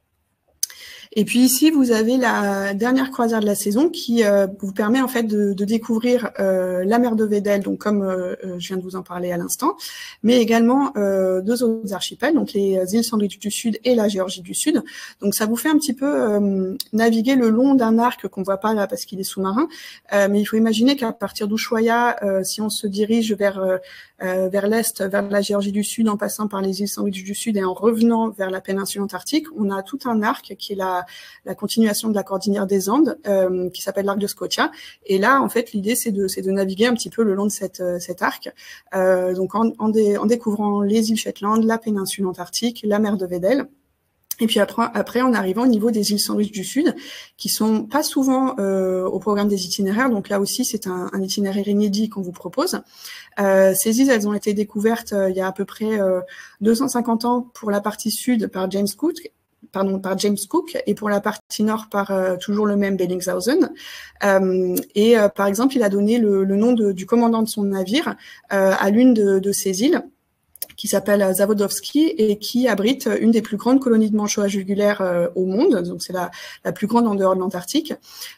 Et puis ici, vous avez la dernière croisière de la saison qui euh, vous permet en fait de, de découvrir euh, la mer de Weddell, donc comme euh, je viens de vous en parler à l'instant, mais également euh, deux autres archipels, donc les îles Sandwich du Sud et la Géorgie du Sud. Donc ça vous fait un petit peu euh, naviguer le long d'un arc qu'on voit pas là parce qu'il est sous-marin, euh, mais il faut imaginer qu'à partir d'Ushuaïa, euh, si on se dirige vers euh, euh, vers l'est, vers la Géorgie du Sud, en passant par les îles Sandwich du Sud et en revenant vers la péninsule antarctique, on a tout un arc qui est la la continuation de la cordillère des Andes, euh, qui s'appelle l'arc de Scotia. Et là, en fait, l'idée, c'est de, c'est de naviguer un petit peu le long de cette, euh, cet arc, euh, donc en, en, dé, en découvrant les îles Shetland, la péninsule antarctique, la mer de Weddell. Et puis après, après, en arrivant au niveau des îles Sandwich du Sud, qui sont pas souvent euh, au programme des itinéraires, donc là aussi c'est un, un itinéraire inédit qu'on vous propose. Euh, ces îles, elles ont été découvertes euh, il y a à peu près euh, deux cent cinquante ans pour la partie sud par James Cook, pardon, par James Cook, et pour la partie nord par euh, toujours le même Bellingshausen. Euh, et euh, par exemple, il a donné le, le nom de, du commandant de son navire euh, à l'une de, de ces îles, qui s'appelle Zawodowski et qui abrite une des plus grandes colonies de manchots à jugulaire euh, au monde. Donc c'est la, la plus grande en dehors de l'Antarctique.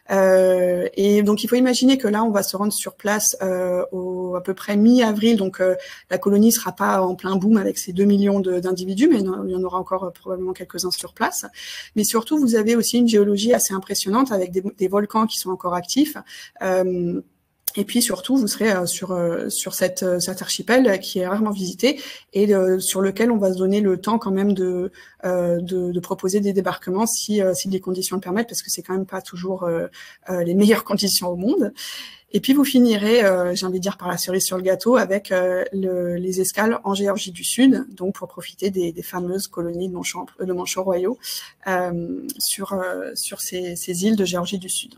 Euh, et donc il faut imaginer que là on va se rendre sur place euh, au à peu près mi-avril. Donc euh, la colonie sera pas en plein boom avec ses deux millions d'individus, mais il y en aura encore euh, probablement quelques-uns sur place. Mais surtout vous avez aussi une géologie assez impressionnante avec des, des volcans qui sont encore actifs. Euh, Et puis surtout, vous serez euh, sur euh, sur cette euh, cet archipel qui est rarement visité et euh, sur lequel on va se donner le temps quand même de euh, de, de proposer des débarquements si euh, si les conditions le permettent, parce que c'est quand même pas toujours euh, euh, les meilleures conditions au monde. Et puis vous finirez, euh, j'ai envie de dire par la cerise sur le gâteau, avec euh, le, les escales en Géorgie du Sud, donc pour profiter des, des fameuses colonies de manchots de manchots royaux euh, sur euh, sur ces, ces îles de Géorgie du Sud.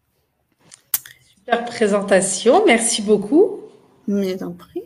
Super présentation, merci beaucoup. Mais d'un prix.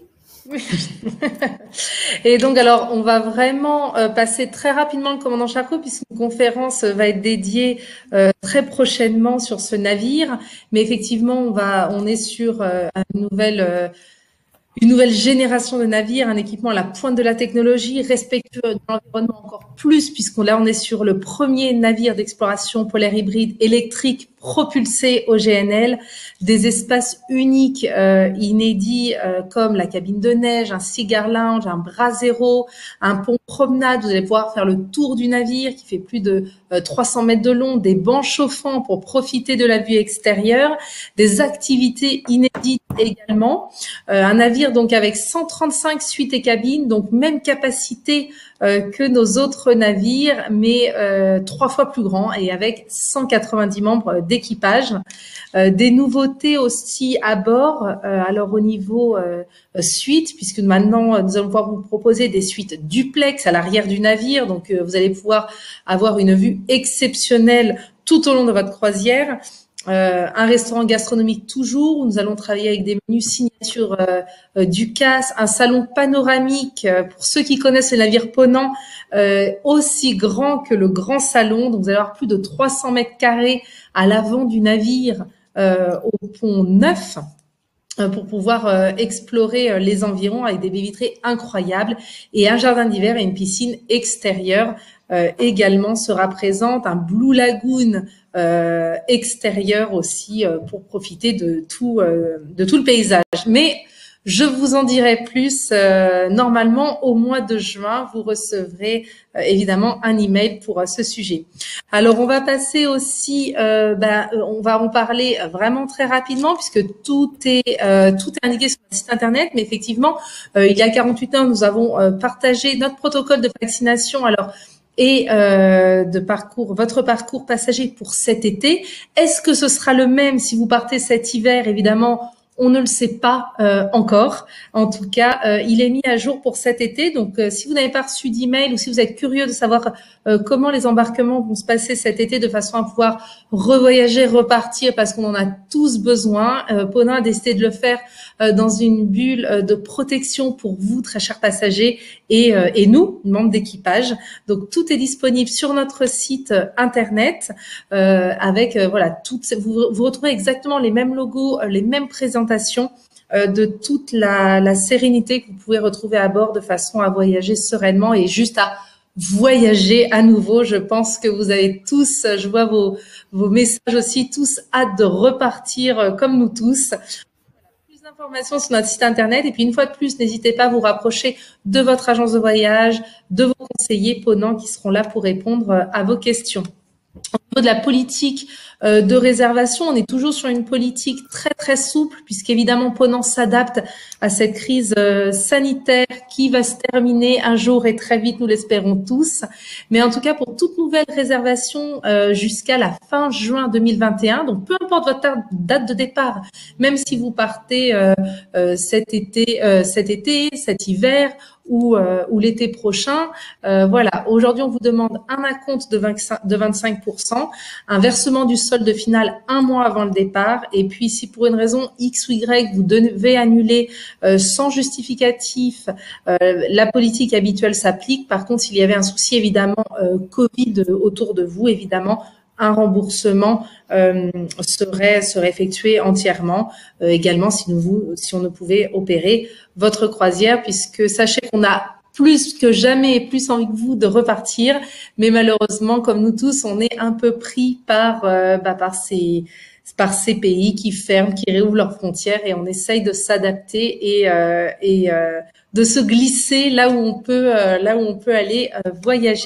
Et donc, alors, on va vraiment euh, passer très rapidement le commandant Charcot, puisqu'une conférence va être dédiée euh, très prochainement sur ce navire. Mais effectivement, on va, on est sur euh, une nouvelle, euh, une nouvelle génération de navires, un équipement à la pointe de la technologie, respectueux de l'environnement encore plus, puisqu'on là, on est sur le premier navire d'exploration polaire hybride électrique propulsé au G N L, des espaces uniques, euh, inédits, euh, comme la cabine de neige, un cigar lounge, un brasero, un pont promenade. Vous allez pouvoir faire le tour du navire qui fait plus de euh, trois cents mètres de long, des bancs chauffants pour profiter de la vue extérieure, des activités inédites également. Euh, un navire donc avec cent trente-cinq suites et cabines, donc même capacité euh, que nos autres navires, mais euh, trois fois plus grand et avec cent quatre-vingt-dix membres d'équipage. Euh, des nouveautés aussi à bord, euh, alors au niveau euh, suite, puisque maintenant nous allons pouvoir vous proposer des suites duplex à l'arrière du navire, donc euh, vous allez pouvoir avoir une vue exceptionnelle tout au long de votre croisière. Euh, un restaurant gastronomique toujours, où nous allons travailler avec des menus signature euh, euh, du C A S, un salon panoramique, euh, pour ceux qui connaissent le navire Ponant, euh, aussi grand que le grand salon, donc vous allez avoir plus de trois cents mètres carrés à l'avant du navire, euh, au pont neuf, euh, pour pouvoir euh, explorer euh, les environs avec des baies vitrées incroyables, et un jardin d'hiver et une piscine extérieure euh, également sera présente, un Blue Lagoon Euh, extérieur aussi, euh, pour profiter de tout euh, de tout le paysage. Mais Je vous en dirai plus. Euh, normalement, au mois de juin, vous recevrez euh, évidemment un email pour euh, ce sujet. Alors, on va passer aussi, euh, bah, on va en parler vraiment très rapidement puisque tout est euh, tout est indiqué sur le site internet. Mais effectivement, euh, il y a quarante-huit heures, nous avons euh, partagé notre protocole de vaccination. Alors et euh, de parcours, votre parcours passager pour cet été. Est-ce que ce sera le même si vous partez cet hiver? Évidemment, on ne le sait pas euh, encore. En tout cas, euh, il est mis à jour pour cet été. Donc, euh, si vous n'avez pas reçu d'email ou si vous êtes curieux de savoir euh, comment les embarquements vont se passer cet été de façon à pouvoir revoyager, repartir, parce qu'on en a tous besoin, euh, Ponant a décidé de le faire euh, dans une bulle euh, de protection pour vous, très chers passagers, et, euh, et nous, membres d'équipage. Donc, tout est disponible sur notre site euh, internet euh, avec euh, voilà, toutes, vous, vous retrouvez exactement les mêmes logos, euh, les mêmes présentations euh, de toute la, la sérénité que vous pouvez retrouver à bord de façon à voyager sereinement et juste à voyager à nouveau. Je pense que vous avez tous, je vois vos, vos messages aussi, tous hâte de repartir euh, comme nous tous. Plus d'informations sur notre site internet et puis une fois de plus, n'hésitez pas à vous rapprocher de votre agence de voyage, de vos conseillers Ponant qui seront là pour répondre à vos questions. Au niveau de la politique euh, de réservation, on est toujours sur une politique très très souple puisqu'évidemment Ponant s'adapte à cette crise euh, sanitaire qui va se terminer un jour et très vite, nous l'espérons tous. Mais en tout cas, pour toute nouvelle réservation euh, jusqu'à la fin juin deux mille vingt et un, donc peu importe votre date de départ, même si vous partez euh, euh, cet été, euh, cet été, cet hiver ou, euh, ou l'été prochain, euh, voilà. Aujourd'hui, on vous demande un acompte de vingt-cinq pour cent, un versement du solde final un mois avant le départ, et puis si pour une raison X ou Y vous devez annuler euh, sans justificatif, euh, la politique habituelle s'applique. Par contre, s'il y avait un souci évidemment euh, Covid autour de vous, évidemment, un remboursement euh, serait serait effectué entièrement. Euh, également, si nous vous, si on ne pouvait opérer votre croisière, puisque sachez qu'on a plus que jamais plus envie que vous de repartir, mais malheureusement, comme nous tous, on est un peu pris par euh, bah, par ces par ces pays qui ferment, qui réouvrent leurs frontières, et on essaye de s'adapter et euh, et euh, de se glisser là où on peut euh, là où on peut aller euh, voyager.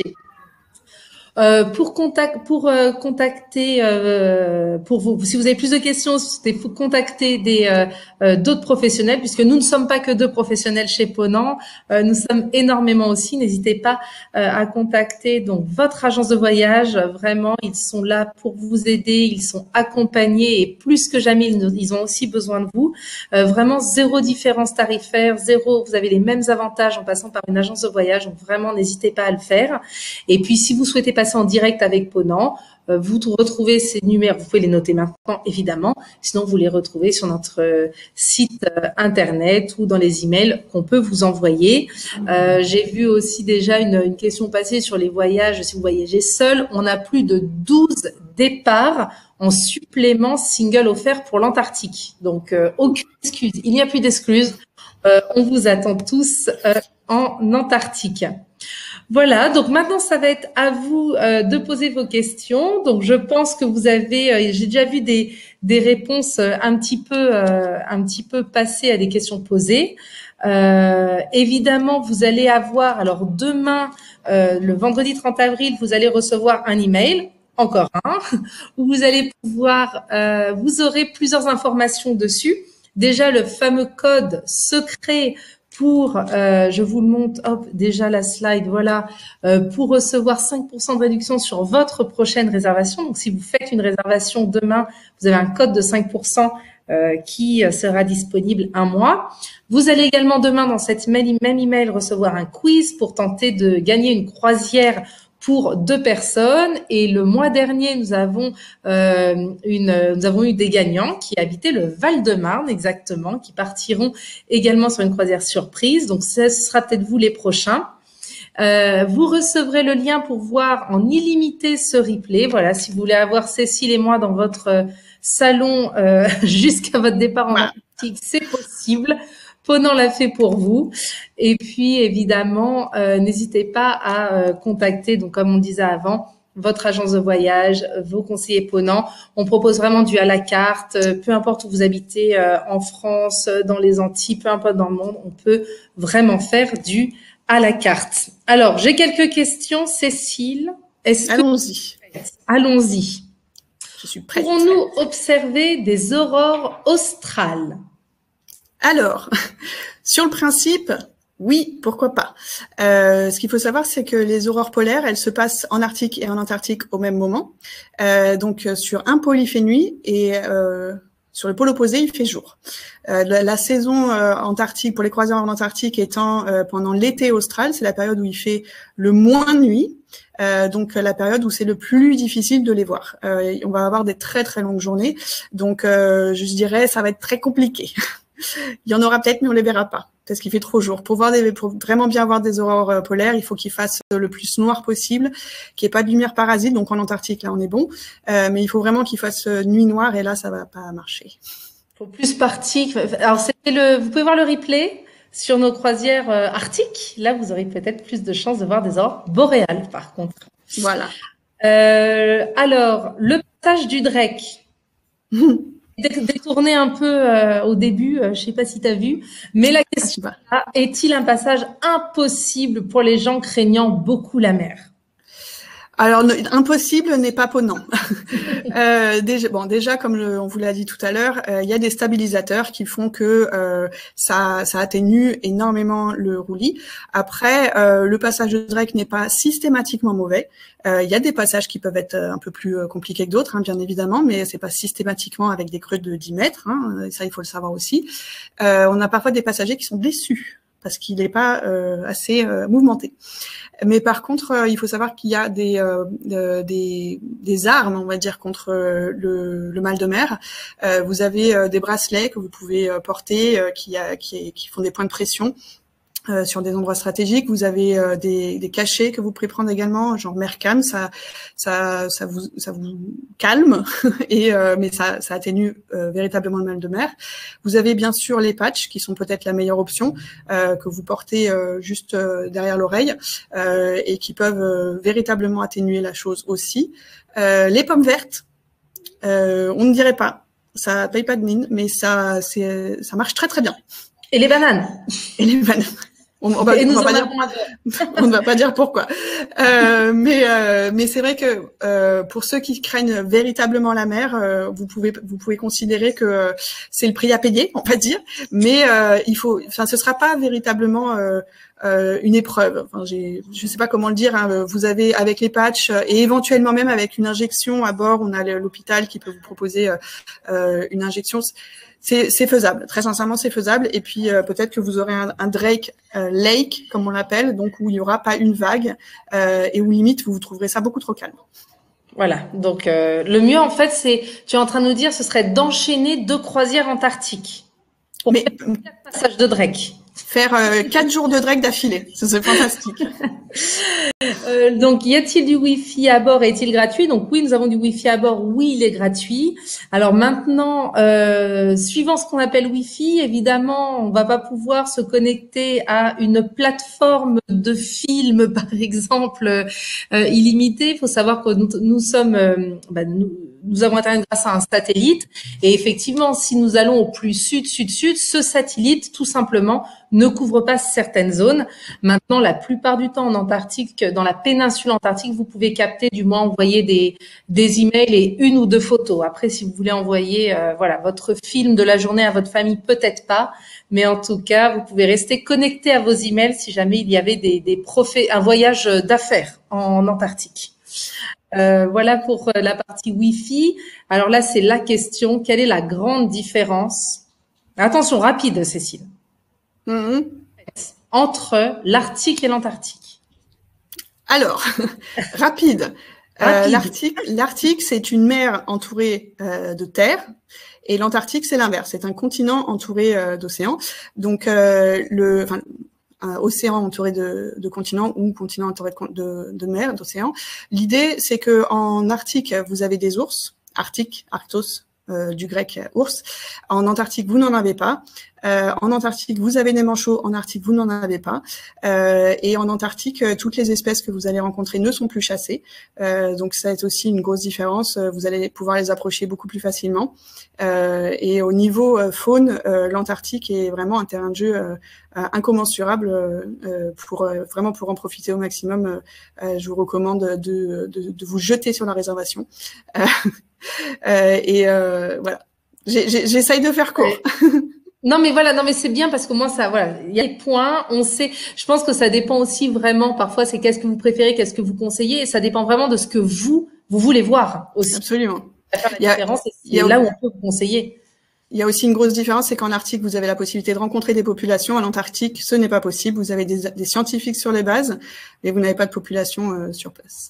Euh, pour contact, pour euh, contacter, euh, pour vous, si vous avez plus de questions, il faut contacter des euh, euh, d'autres professionnels, puisque nous ne sommes pas que deux professionnels chez Ponant, euh, nous sommes énormément aussi. N'hésitez pas euh, à contacter donc votre agence de voyage. Vraiment, ils sont là pour vous aider, ils sont accompagnés et plus que jamais, ils, ils ont aussi besoin de vous. Euh, vraiment zéro différence tarifaire, zéro. Vous avez les mêmes avantages en passant par une agence de voyage, donc vraiment n'hésitez pas à le faire. Et puis, si vous souhaitez passer en direct avec Ponant, euh, vous retrouvez ces numéros, vous pouvez les noter maintenant évidemment, sinon vous les retrouvez sur notre euh, site euh, internet ou dans les emails qu'on peut vous envoyer. Euh, j'ai vu aussi déjà une, une question passer sur les voyages, si vous voyagez seul, on a plus de douze départs en supplément single offert pour l'Antarctique. Donc euh, aucune excuse, il n'y a plus d'excuses, euh, on vous attend tous euh, en Antarctique. Voilà, donc maintenant ça va être à vous euh, de poser vos questions. Donc je pense que vous avez, euh, j'ai déjà vu des des réponses euh, un petit peu euh, un petit peu passées à des questions posées. Euh, évidemment, vous allez avoir alors demain, euh, le vendredi trente avril, vous allez recevoir un email, encore un, où vous allez pouvoir, euh, vous aurez plusieurs informations dessus. Déjà le fameux code secret pour, euh, je vous le montre, hop, déjà la slide, voilà, euh, pour recevoir cinq pour cent de réduction sur votre prochaine réservation. Donc, si vous faites une réservation demain, vous avez un code de cinq pour cent euh, qui sera disponible un mois. Vous allez également demain, dans cette même email, recevoir un quiz pour tenter de gagner une croisière pour deux personnes. Et le mois dernier, nous avons euh, une, nous avons eu des gagnants qui habitaient le Val-de-Marne exactement, qui partiront également sur une croisière surprise. Donc, ce sera peut-être vous les prochains. Euh, vous recevrez le lien pour voir en illimité ce replay. Voilà, si vous voulez avoir Cécile et moi dans votre salon euh, jusqu'à votre départ en Antarctique, c'est possible. Ponant l'a fait pour vous. Et puis, évidemment, euh, n'hésitez pas à euh, contacter, donc comme on disait avant, votre agence de voyage, vos conseillers ponants. On propose vraiment du à la carte, peu importe où vous habitez, euh, en France, dans les Antilles, peu importe dans le monde, on peut vraiment faire du à la carte. Alors, j'ai quelques questions, Cécile. Est-ce que... Allons-y. Allons-y. Je suis prête. Pourrons-nous observer des aurores australes? Alors, sur le principe, oui, pourquoi pas. Euh, ce qu'il faut savoir, c'est que les aurores polaires, elles se passent en Arctique et en Antarctique au même moment. Euh, donc, sur un pôle, il fait nuit et euh, sur le pôle opposé, il fait jour. Euh, la, la saison euh, antarctique, pour les croisières en Antarctique, étant euh, pendant l'été austral, c'est la période où il fait le moins nuit. Euh, donc la période où c'est le plus difficile de les voir. Euh, on va avoir des très très longues journées, donc euh, je dirais ça va être très compliqué. Il y en aura peut-être, mais on les verra pas parce qu'il fait trop jour. Pour voir des, pour vraiment bien voir des aurores euh, polaires, il faut qu'il fasse le plus noir possible, qu'il n'y ait pas de lumière parasite. Donc en Antarctique là on est bon, euh, mais il faut vraiment qu'il fasse euh, nuit noire et là ça va pas marcher. Il faut plus partir. Alors c'était le. Vous pouvez voir le replay sur nos croisières euh, arctiques. Là, vous aurez peut-être plus de chances de voir des aurores boréales, par contre. Voilà. Euh, alors, le passage du Drake. Détourné un peu euh, au début, euh, je sais pas si tu as vu, mais la question là, est-il un passage impossible pour les gens craignant beaucoup la mer? Alors, impossible n'est pas ponant. euh, déjà, bon, déjà, comme le, on vous l'a dit tout à l'heure, euh, il y a des stabilisateurs qui font que euh, ça, ça atténue énormément le roulis. Après, euh, le passage de Drake n'est pas systématiquement mauvais. Euh, il y a des passages qui peuvent être un peu plus compliqués que d'autres, hein, bien évidemment, mais c'est pas systématiquement avec des creux de dix mètres. Hein, ça, il faut le savoir aussi. Euh, on a parfois des passagers qui sont déçus parce qu'il n'est pas euh, assez euh, mouvementé. Mais par contre, euh, il faut savoir qu'il y a des, euh, euh, des, des armes, on va dire, contre euh, le, le mal de mer. Euh, vous avez euh, des bracelets que vous pouvez euh, porter euh, qui, a, qui, qui font des points de pression. Euh, sur des endroits stratégiques, vous avez euh, des, des cachets que vous pouvez prendre également, genre Mercam, ça, ça, ça vous, ça vous calme et euh, mais ça, ça atténue euh, véritablement le mal de mer. Vous avez bien sûr les patchs qui sont peut-être la meilleure option euh, que vous portez euh, juste euh, derrière l'oreille euh, et qui peuvent euh, véritablement atténuer la chose aussi. Euh, les pommes vertes, euh, on ne dirait pas, ça paye pas de mine, mais ça, c'est, ça marche très très bien. Et les bananes. Et les bananes. On, on, va, on, va pas dire, on ne va pas dire pourquoi, euh, mais euh, mais c'est vrai que euh, pour ceux qui craignent véritablement la mer, euh, vous pouvez vous pouvez considérer que euh, c'est le prix à payer, on va dire, mais euh, il faut, enfin, ce sera pas véritablement euh, euh, une épreuve. Enfin, j'ai, je sais pas comment le dire. Hein, vous avez avec les patchs et éventuellement même avec une injection à bord, on a l'hôpital qui peut vous proposer euh, euh, une injection. C'est, c'est faisable, très sincèrement, c'est faisable. Et puis euh, peut-être que vous aurez un, un Drake euh, Lake, comme on l'appelle, donc où il n'y aura pas une vague euh, et où limite vous, vous trouverez ça beaucoup trop calme. Voilà, donc euh, le mieux en fait, c'est, tu es en train de nous dire, ce serait d'enchaîner deux croisières antarctiques pour Mais faire quatre passages de Drake. Faire euh, quatre jours de Drake d'affilée, ça c'est fantastique. Euh, donc, y a-t-il du Wi-Fi à bord? Est-il gratuit? Donc oui, nous avons du Wi-Fi à bord. Oui, il est gratuit. Alors maintenant, euh, suivant ce qu'on appelle Wi-Fi, évidemment, on va pas pouvoir se connecter à une plateforme de films, par exemple, euh, illimitée. Il faut savoir que nous, nous sommes, euh, bah, nous, nous avons Internet grâce à un satellite. Et effectivement, si nous allons au plus sud, sud, sud, ce satellite, tout simplement, ne couvre pas certaines zones. Maintenant, la plupart du temps en Antarctique, dans la péninsule antarctique, vous pouvez capter, du moins envoyer des, des emails et une ou deux photos. Après, si vous voulez envoyer euh, voilà, votre film de la journée à votre famille, peut-être pas. Mais en tout cas, vous pouvez rester connecté à vos emails si jamais il y avait des, des profs, un voyage d'affaires en Antarctique. Euh, voilà pour la partie Wi-Fi. Alors là, c'est la question. Quelle est la grande différence? Attention, rapide, Cécile. Mmh. Entre l'Arctique et l'Antarctique. Alors, rapide. Euh, L'Arctique, l'Arctique, c'est une mer entourée euh, de terre, et l'Antarctique, c'est l'inverse. C'est un continent entouré euh, d'océans. Donc, euh, le, enfin, un océan entouré de, de continents ou continent entouré de, de, de mer, d'océans. L'idée, c'est que en Arctique, vous avez des ours, arctique, arctos, euh, du grec ours. En Antarctique, vous n'en avez pas. Euh, en Antarctique, vous avez des manchots, en Arctique, vous n'en avez pas. Euh, et en Antarctique, toutes les espèces que vous allez rencontrer ne sont plus chassées. Euh, donc ça est aussi une grosse différence. Vous allez pouvoir les approcher beaucoup plus facilement. Euh, et au niveau euh, faune, euh, l'Antarctique est vraiment un terrain de jeu euh, incommensurable. Euh, pour euh, vraiment pour en profiter au maximum, euh, je vous recommande de, de, de vous jeter sur la réservation. Euh, euh, et euh, voilà, j'essaye de faire court. Non, mais voilà, non, mais c'est bien parce que moi, ça, voilà, il y a des points, on sait, je pense que ça dépend aussi vraiment, parfois, c'est qu'est-ce que vous préférez, qu'est-ce que vous conseillez, et ça dépend vraiment de ce que vous, vous voulez voir aussi. Absolument. La différence, c'est là où on peut vous conseiller. Il y a aussi une grosse différence, c'est qu'en Arctique, vous avez la possibilité de rencontrer des populations. En Antarctique, ce n'est pas possible. Vous avez des, des scientifiques sur les bases, mais vous n'avez pas de population euh, sur place.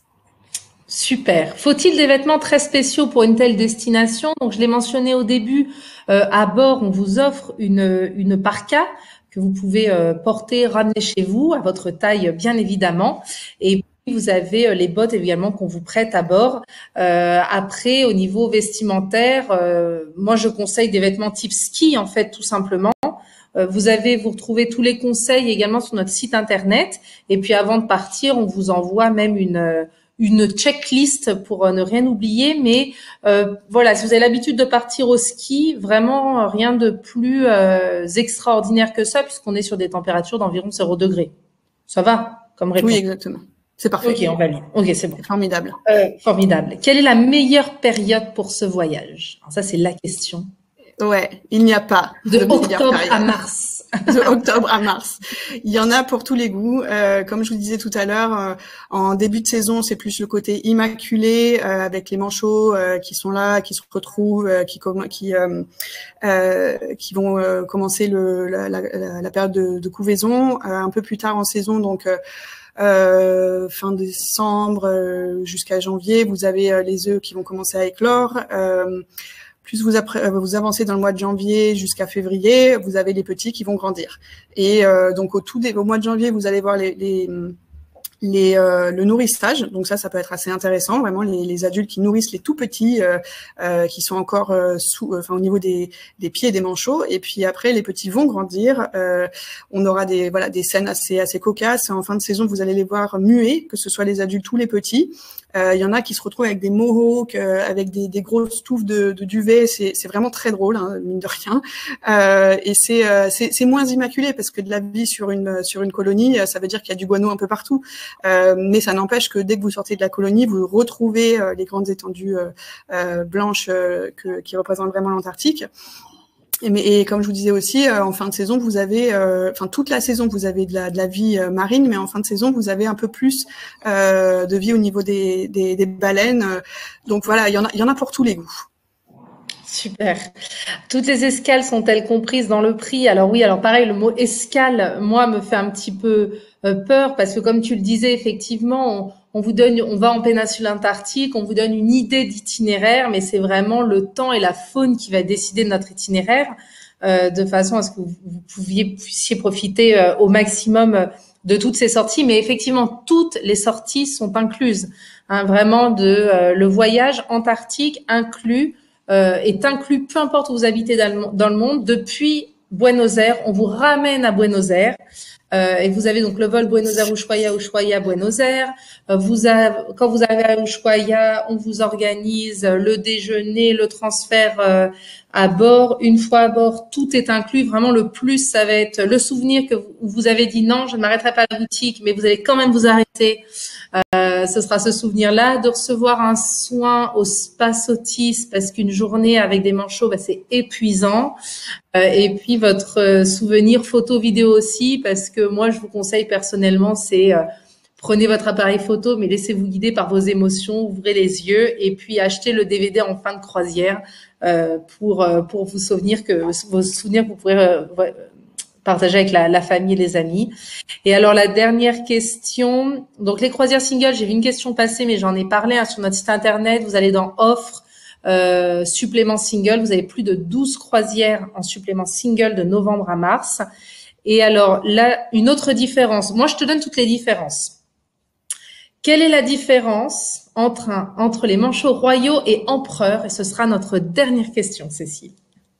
Super. Faut-il des vêtements très spéciaux pour une telle destination? Donc, je l'ai mentionné au début, euh, à bord, on vous offre une, une parka que vous pouvez euh, porter, ramener chez vous, à votre taille, bien évidemment. Et vous avez les bottes également qu'on vous prête à bord. Euh, après, au niveau vestimentaire, euh, moi je conseille des vêtements type ski en fait, tout simplement. Euh, vous avez, vous retrouvez tous les conseils également sur notre site internet. Et puis avant de partir, on vous envoie même une une checklist pour ne rien oublier. Mais euh, voilà, si vous avez l'habitude de partir au ski, vraiment rien de plus euh, extraordinaire que ça, puisqu'on est sur des températures d'environ zéro degré. Ça va comme réponse? Oui, exactement. C'est parfait. Ok, on valide. Ok, c'est bon. Formidable. Euh, formidable. Quelle est la meilleure période pour ce voyage? Alors ça, c'est la question. Ouais, il n'y a pas de, de octobre à mars. De octobre à mars. Il y en a pour tous les goûts. Euh, comme je vous disais tout à l'heure, euh, en début de saison, c'est plus le côté immaculé euh, avec les manchots euh, qui sont là, qui se retrouvent, euh, qui qui euh, euh, qui vont euh, commencer le, la, la, la période de, de couvaison euh, un peu plus tard en saison, donc. Euh, Euh, fin décembre euh, jusqu'à janvier, vous avez euh, les œufs qui vont commencer à éclore. Euh, plus vous, après, vous avancez dans le mois de janvier jusqu'à février, vous avez les petits qui vont grandir. Et euh, donc au tout des, au mois de janvier, vous allez voir les, les Les, euh, le nourrissage, donc ça, ça peut être assez intéressant. Vraiment, les, les adultes qui nourrissent les tout petits, euh, euh, qui sont encore euh, sous, enfin au niveau des, des pieds et des manchots. Et puis après, les petits vont grandir. Euh, on aura des voilà des scènes assez assez cocasses. En fin de saison, vous allez les voir muets, que ce soit les adultes ou les petits. Il euh, y en a qui se retrouvent avec des mohawks, euh, avec des, des grosses touffes de, de duvet. C'est, c'est vraiment très drôle, hein, mine de rien. Euh, et c'est, euh, c'est, c'est moins immaculé parce que de la vie sur une sur une colonie, ça veut dire qu'il y a du guano un peu partout. Euh, mais ça n'empêche que dès que vous sortez de la colonie, vous retrouvez euh, les grandes étendues euh, euh, blanches euh, que, qui représentent vraiment l'Antarctique. Et, mais, et comme je vous disais aussi, euh, en fin de saison, vous avez, euh, enfin toute la saison, vous avez de la, de la vie euh, marine, mais en fin de saison, vous avez un peu plus euh, de vie au niveau des, des, des baleines. Donc voilà, il y en a, il y en a pour tous les goûts. Super. Toutes les escales sont-elles comprises dans le prix? Alors oui, alors pareil, le mot escale, moi, me fait un petit peu euh, peur parce que comme tu le disais, effectivement, on, on vous donne, on va en péninsule antarctique, on vous donne une idée d'itinéraire, mais c'est vraiment le temps et la faune qui va décider de notre itinéraire, euh, de façon à ce que vous, vous pouviez, puissiez profiter euh, au maximum de toutes ces sorties. Mais effectivement, toutes les sorties sont incluses, hein, vraiment de euh, le voyage antarctique inclus. Euh, est inclus, peu importe où vous habitez dans le, dans le monde, depuis Buenos Aires, on vous ramène à Buenos Aires. Euh, et vous avez donc le vol Buenos Aires Ushuaia, Ushuaia Buenos Aires. Euh, vous avez, quand vous arrivez à Ushuaia, on vous organise le déjeuner, le transfert euh, à bord. Une fois à bord, tout est inclus. Vraiment, le plus, ça va être le souvenir que vous, vous avez dit non, je ne m'arrêterai pas à la boutique, mais vous allez quand même vous arrêter. Euh, ce sera ce souvenir-là, de recevoir un soin au spa Sotis parce qu'une journée avec des manchots, bah, c'est épuisant. Euh, et puis votre euh, souvenir photo vidéo aussi, parce que moi je vous conseille personnellement, c'est euh, prenez votre appareil photo, mais laissez-vous guider par vos émotions, ouvrez les yeux et puis achetez le D V D en fin de croisière euh, pour euh, pour vous souvenir que vos souvenirs que vous pourrez euh, partager avec la, la famille et les amis. Et alors la dernière question, donc les croisières single, j'ai vu une question passer, mais j'en ai parlé hein, sur notre site internet. Vous allez dans offre. Euh, supplément single, vous avez plus de douze croisières en supplément single de novembre à mars. Et alors là, une autre différence. Moi, je te donne toutes les différences. Quelle est la différence entre un, entre les manchots royaux et empereurs? Et ce sera notre dernière question, Cécile.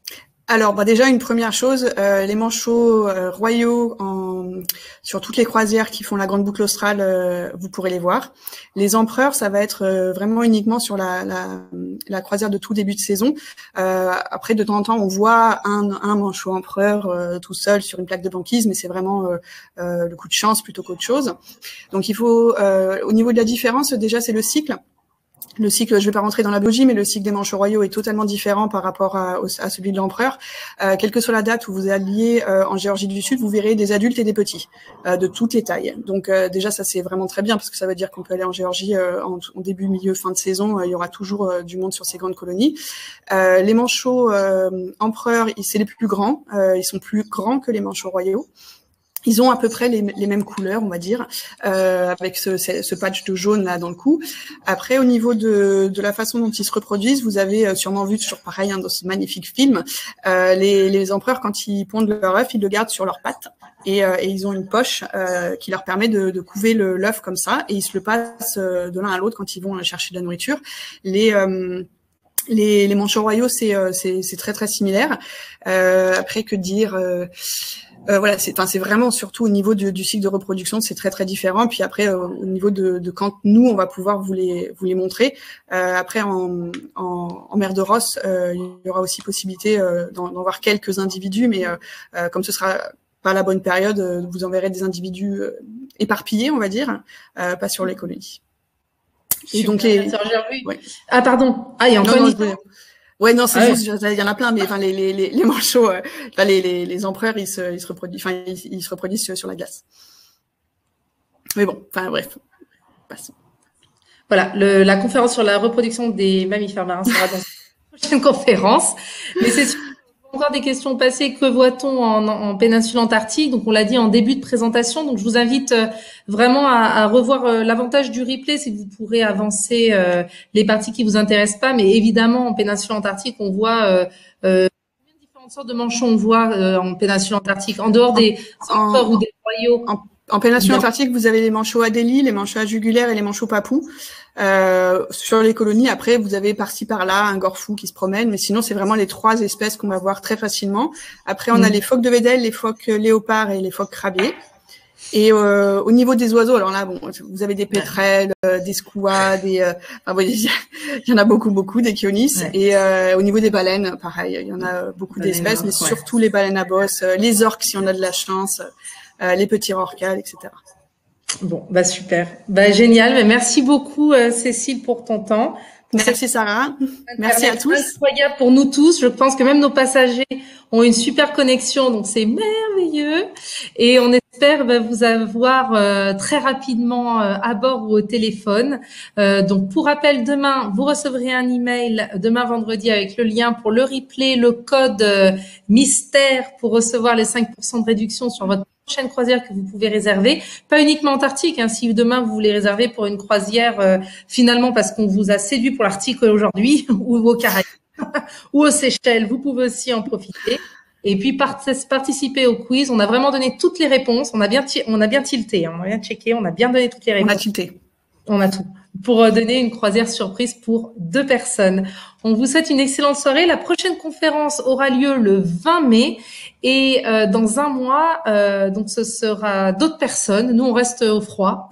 Alors, bah déjà une première chose, euh, les manchots euh, royaux en, sur toutes les croisières qui font la grande boucle australe, euh, vous pourrez les voir. Les empereurs, ça va être euh, vraiment uniquement sur la, la, la croisière de tout début de saison. Euh, après, de temps en temps, on voit un, un manchot empereur euh, tout seul sur une plaque de banquise, mais c'est vraiment euh, euh, le coup de chance plutôt qu'autre chose. Donc, il faut, euh, au niveau de la différence, déjà, c'est le cycle. Le cycle, je ne vais pas rentrer dans la biologie, mais le cycle des manchots royaux est totalement différent par rapport à, à celui de l'empereur. Euh, quelle que soit la date où vous alliez euh, en Géorgie du Sud, vous verrez des adultes et des petits, euh, de toutes les tailles. Donc euh, déjà, ça c'est vraiment très bien, parce que ça veut dire qu'on peut aller en Géorgie euh, en, en début, milieu, fin de saison. Euh, il y aura toujours euh, du monde sur ces grandes colonies. Euh, les manchots euh, empereurs, c'est les plus grands. Euh, ils sont plus grands que les manchots royaux. Ils ont à peu près les, les mêmes couleurs, on va dire, euh, avec ce, ce, ce patch de jaune là dans le cou. Après, au niveau de, de la façon dont ils se reproduisent, vous avez sûrement vu toujours pareil hein, dans ce magnifique film, euh, les, les empereurs quand ils pondent leur œuf, ils le gardent sur leurs pattes et, euh, et ils ont une poche euh, qui leur permet de, de couver l'œuf comme ça et ils se le passent euh, de l'un à l'autre quand ils vont chercher de la nourriture. Les euh, les, les manchots royaux, c'est euh, c'est très très similaire. Euh, après, que dire euh, Euh, voilà, c'est, enfin, c'est vraiment surtout au niveau du, du cycle de reproduction, c'est très très différent. Puis après, euh, au niveau de, de quand nous on va pouvoir vous les vous les montrer. Euh, après, en, en, en mer de Ross, euh, il y aura aussi possibilité euh, d'en, d'en voir quelques individus, mais euh, euh, comme ce sera pas la bonne période, euh, vous enverrez des individus euh, éparpillés, on va dire, euh, pas sur les colonies. Et Super, donc les. Ouais. Ah pardon. Ah, il y a encore non, une. Non, Ouais, non, c'est ah juste, ouais. Il y en a plein, mais enfin les les les, les manchots, euh, enfin, les, les les empereurs, ils se ils se reproduisent, enfin ils, ils se reproduisent sur, sur la glace. Mais bon, enfin bref, passons. Voilà, le, la conférence sur la reproduction des mammifères marins sera dans une prochaine conférence. Mais c'est sûr, encore des questions passées. Que voit-on en, en péninsule antarctique? Donc on l'a dit en début de présentation. Donc je vous invite vraiment à, à revoir l'avantage du replay, c'est que vous pourrez avancer euh, les parties qui vous intéressent pas. Mais évidemment en péninsule antarctique, on voit euh, euh, différentes sortes de manchots. On voit euh, en péninsule antarctique, en dehors des empereurs ou des royaux. En, en péninsule antarctique, vous avez les manchots Adélie, les manchots jugulaires et les manchots papous. Euh, sur les colonies, après, vous avez par-ci par-là un gorfou qui se promène, mais sinon, c'est vraiment les trois espèces qu'on va voir très facilement. Après, on mmh. a les phoques de Weddell, les phoques léopards et les phoques crabiers. Et euh, au niveau des oiseaux, alors là, bon, vous avez des pétrels, euh, des skouas, des, euh, enfin, bon, il y en a beaucoup, beaucoup, des chionis. Ouais. Et euh, au niveau des baleines, pareil, il y en a beaucoup d'espèces, mais ouais. surtout les baleines à bosse, euh, les orques si on a de la chance, euh, les petits rorquals, et cetera. Bon, bah super, bah génial. Mais merci beaucoup euh, Cécile pour ton temps. Merci Sarah. Merci à tous. Incroyable pour nous tous. Je pense que même nos passagers ont une super connexion, donc c'est merveilleux. Et on espère bah, vous avoir euh, très rapidement euh, à bord ou au téléphone. Euh, donc pour rappel, demain vous recevrez un email demain vendredi avec le lien pour le replay, le code euh, mystère pour recevoir les cinq pour cent de réduction sur votre prochaine croisière que vous pouvez réserver, pas uniquement Antarctique, hein, si demain vous voulez réserver pour une croisière euh, finalement parce qu'on vous a séduit pour l'Arctique aujourd'hui ou aux Caraïbes ou aux Seychelles, vous pouvez aussi en profiter. Et puis participer au quiz, on a vraiment donné toutes les réponses, on a bien on a bien tilté, hein, on a bien checké, on a bien donné toutes les réponses. On a tilté. On a tout. Pour donner une croisière surprise pour deux personnes. On vous souhaite une excellente soirée. La prochaine conférence aura lieu le vingt mai et euh, dans un mois, euh, donc ce sera d'autres personnes. Nous, on reste au froid.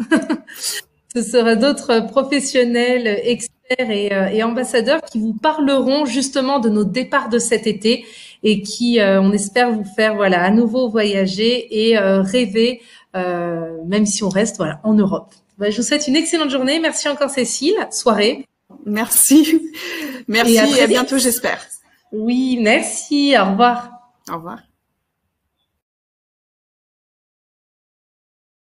Ce sera d'autres professionnels, experts et, euh, et ambassadeurs qui vous parleront justement de nos départs de cet été et qui, euh, on espère vous faire voilà à nouveau voyager et euh, rêver, euh, même si on reste voilà en Europe. Ben, je vous souhaite une excellente journée. Merci encore Cécile. Soirée. Merci. Merci et à, et à bientôt, j'espère. Oui, merci. Au revoir. Au revoir.